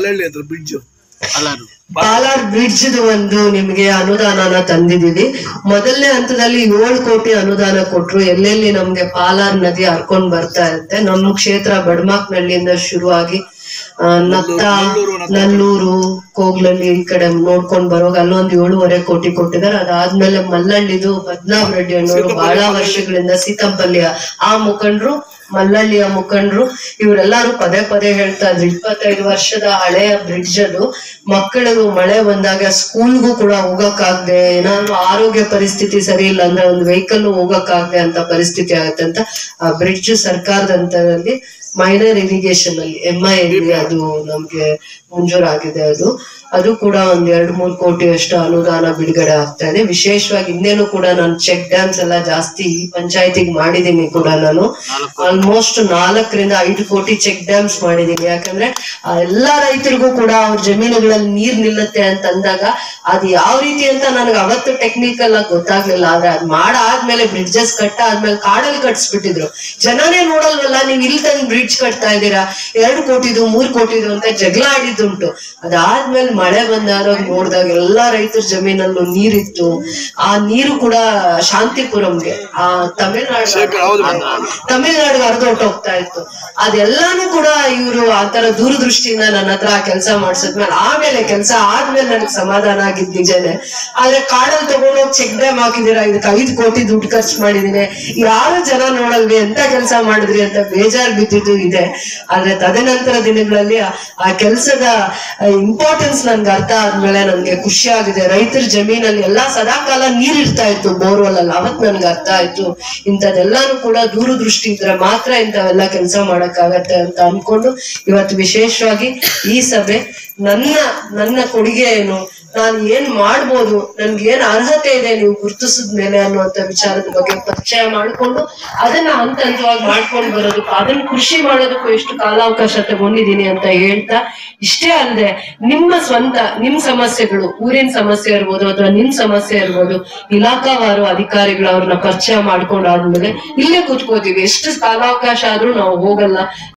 ಪಾಲಾರ್ ಬ್ರಿಡ್ಜ್ ಒಂದು ನಿಮ್ಗೆ ಅನುದಾನನ ತಂದಿದೀವಿ. ಮೊದಲನೇ ಹಂತದಲ್ಲಿ 7 ಕೋಟಿ ಅನುದಾನ ಕೊಟ್ರು. ಎಲ್ಲೆಲ್ಲಿ ನಮ್ಗೆ ಪಾಲಾರ್ ನದಿ ಹರ್ಕೊಂಡ್ ಬರ್ತಾ ಇರುತ್ತೆ, ನಮ್ಮ ಕ್ಷೇತ್ರ ಬಡಮಾಕ್ನಹಳ್ಳಿಯಿಂದ ಶುರುವಾಗಿ ನತ್ತ, ನಲ್ಲೂರು, ಕೋಗ್ಲಳ್ಳಿ ಈ ಕಡೆ ನೋಡ್ಕೊಂಡ್ ಬರೋವಾಗ ಅಲ್ಲೊಂದು 7.5 ಕೋಟಿ ಕೊಟ್ಟಿದ್ದಾರೆ. ಅದಾದ್ಮೇಲೆ ಮಲ್ಲಳ್ಳಿದು ಪದ್ಮನಾಭ ರೆಡ್ಡಿ ಅಣ್ಣವರು ಬಹಳ ವರ್ಷಗಳಿಂದ, ಸೀತಂಪಲ್ಲಿಯ ಆ ಮುಖಂಡ್ರು, ಮಲ್ಲಳ್ಳಿಯ ಮುಖಂಡ್ರು, ಇವರೆಲ್ಲಾರು ಪದೇ ಹೇಳ್ತಾ ಇದ್ರು 25 ವರ್ಷದ ಹಳೆಯ ಬ್ರಿಡ್ಜ್ ಅದು. ಮಕ್ಕಳಿಗೂ ಮಳೆ ಬಂದಾಗ ಸ್ಕೂಲ್ಗೂ ಕೂಡ ಹೋಗಕ್ಕಾಗದೆ, ಏನಾದ್ರು ಆರೋಗ್ಯ ಪರಿಸ್ಥಿತಿ ಸರಿ ಇಲ್ಲ ಅಂದ್ರೆ ಒಂದು ವೆಹಿಕಲ್ ಹೋಗಕ್ಕಾಗದೆ ಅಂತ ಪರಿಸ್ಥಿತಿ ಆಗತ್ತೆ ಅಂತ ಆ ಬ್ರಿಡ್ಜ್ ಸರ್ಕಾರದ ಹಂತದಲ್ಲಿ ಮೈನರ್ ಇರಿಗೇಷನ್ ಅಲ್ಲಿ MIL ಅದು ನಮ್ಗೆ ಮಂಜೂರಾಗಿದೆ. ಅದು ಕೂಡ ಒಂದ್ 2-3 ಕೋಟಿ ಅಷ್ಟು ಅನುದಾನ ಬಿಡುಗಡೆ ಆಗ್ತಾ ಇದೆ. ವಿಶೇಷವಾಗಿ ಇನ್ನೇನು ಕೂಡ ನಾನು ಚೆಕ್ ಡ್ಯಾಮ್ಸ್ ಎಲ್ಲ ಜಾಸ್ತಿ ಈ ಪಂಚಾಯತಿಗೆ ಮಾಡಿದೀನಿ ಕೂಡ. ನಾನು ಆಲ್ಮೋಸ್ಟ್ 4-5 ಕೋಟಿ ಚೆಕ್ ಡ್ಯಾಮ್ಸ್ ಮಾಡಿದೀನಿ. ಯಾಕಂದ್ರೆ ಎಲ್ಲಾ ರೈತರಿಗೂ ಕೂಡ ಅವ್ರ ಜಮೀನುಗಳಲ್ಲಿ ನೀರ್ ನಿಲ್ಲುತ್ತೆ ಅಂತ ಅಂದಾಗ ಅದ್ ಯಾವ ರೀತಿ ಅಂತ ನನಗೆ ಅವತ್ತು ಟೆಕ್ನಿಕಲ್ ಆಗಿ ಗೊತ್ತಾಗ್ಲಿಲ್ಲ. ಆದ್ರೆ ಅದ್ ಮಾಡಾದ್ಮೇಲೆ ಬ್ರಿಡ್ಜಸ್ ಆದ್ಮೇಲೆ ಕಾಡಲ್ಲಿ ಕಟ್ಸ್ಬಿಟ್ಟಿದ್ರು. ಜನನೇ ನೋಡಲ್ವಲ್ಲ, ನೀವ್ ಇಲ್ಲಿ ತಂದು ಬ್ರಿಡ್ಜ್ ಕಟ್ತಾ ಇದ್ದೀರಾ, 2 ಕೋಟಿದು 3 ಕೋಟಿದು ಅಂತ ಜಗಳ ಆಡಿದ್ದುಂಟು. ಅದಾದ್ಮೇಲೆ ಮಳೆ ಬಂದಾಗ ನೋಡಿದಾಗ ಎಲ್ಲಾ ರೈತರ ಜಮೀನಲ್ಲೂ ನೀರಿತ್ತು. ಆ ನೀರು ಕೂಡ ಶಾಂತಿಪುರಂಗೆ ಆ ತಮಿಳ್ನಾಡಿಗೆ ಹರಿದೊಟ್ಟೋಗ್ತಾ ಇತ್ತು. ಅದೆಲ್ಲಾನು ಕೂಡ ಇವರು ಆತರ ದೂರದೃಷ್ಟಿಯಿಂದ ನನ್ನ ಹತ್ರ ಕೆಲಸ ಮಾಡ್ಸದ್ಮೇಲೆ ಆಮೇಲೆ ಕೆಲಸ ಆದ್ಮೇಲೆ ನನಗೆ ಸಮಾಧಾನ ಆಗಿದ್ ನಿಜನೇ. ಆದ್ರೆ ಕಾಡಲ್ಲಿ ತಗೊಂಡೋಗಿ ಚೆಕ್ ಡ್ಯಾಮ್ ಹಾಕಿದೀರಾ, ಇದಕ್ಕೆ 5 ಕೋಟಿ ದುಡ್ಡು ಖರ್ಚು ಮಾಡಿದೀನಿ, ಯಾರು ಜನ ನೋಡಲ್ವಿ, ಎಂತ ಕೆಲಸ ಮಾಡಿದ್ರಿ ಅಂತ ಬೇಜಾರ್ ಬಿದ್ದಿದ್ದು ಇದೆ. ಆದ್ರೆ ತದನಂತರ ದಿನಗಳಲ್ಲಿ ಆ ಕೆಲಸದ ಇಂಪಾರ್ಟೆನ್ಸ್ ನನ್ಗೆ ಅರ್ಥ ಆದ್ಮೇಲೆ ನನ್ಗೆ ಖುಷಿ ಆಗಿದೆ. ರೈತರ ಜಮೀನಲ್ಲಿ ಎಲ್ಲಾ ಸದಾಕಾಲ ನೀರ್ ಇರ್ತಾ ಇತ್ತು ಬೋರ್ವೆಲ್ ಅಲ್ಲಿ, ಅವತ್ ನನ್ಗೆ ಅರ್ಥ ಆಯ್ತು ಇಂಥದೆಲ್ಲಾನು ಕೂಡ ದೂರದೃಷ್ಟಿ ಇದ್ರೆ ಮಾತ್ರ ಇಂಥವೆಲ್ಲ ಕೆಲಸ ಮಾಡಕ್ಕಾಗತ್ತೆ ಅಂತ ಅನ್ಕೊಂಡು ಇವತ್ತು ವಿಶೇಷವಾಗಿ ಈ ಸಭೆ ನನ್ನ ಕೊಡುಗೆ ಏನು, ನಾನು ಏನ್ ಮಾಡ್ಬೋದು, ನನ್ಗೆ ಏನ್ ಅರ್ಹತೆ ಇದೆ ನೀವು ಗುರುತಿಸಿದ್ಮೇಲೆ ಅನ್ನುವಂತ ವಿಚಾರದ ಬಗ್ಗೆ ಪರಿಚಯ ಮಾಡ್ಕೊಂಡು ಅದನ್ನ ಹಂತ ಹಂತವಾಗಿ ಮಾಡ್ಕೊಂಡು ಬರೋದಕ್ಕೂ ಅದನ್ನ ಕೃಷಿ ಮಾಡೋದಕ್ಕೂ ಎಷ್ಟು ಕಾಲಾವಕಾಶ ತಗೊಂಡಿದೀನಿ ಅಂತ ಹೇಳ್ತಾ, ಇಷ್ಟೇ ಅಲ್ಲದೆ ನಿಮ್ ಸಮಸ್ಯೆಗಳು, ಊರಿನ ಸಮಸ್ಯೆ ಇರ್ಬೋದು ಅಥವಾ ನಿಮ್ ಸಮಸ್ಯೆ ಇರ್ಬೋದು, ಇಲಾಖಾವಾರು ಅಧಿಕಾರಿಗಳು ಅವ್ರನ್ನ ಪರಿಚಯ ಮಾಡ್ಕೊಂಡಾದ್ಮೇಲೆ ಇಲ್ಲೇ ಕೂತ್ಕೋತೀವಿ. ಎಷ್ಟು ಕಾಲಾವಕಾಶ ಆದ್ರೂ ನಾವು ಹೋಗಲ್ಲ.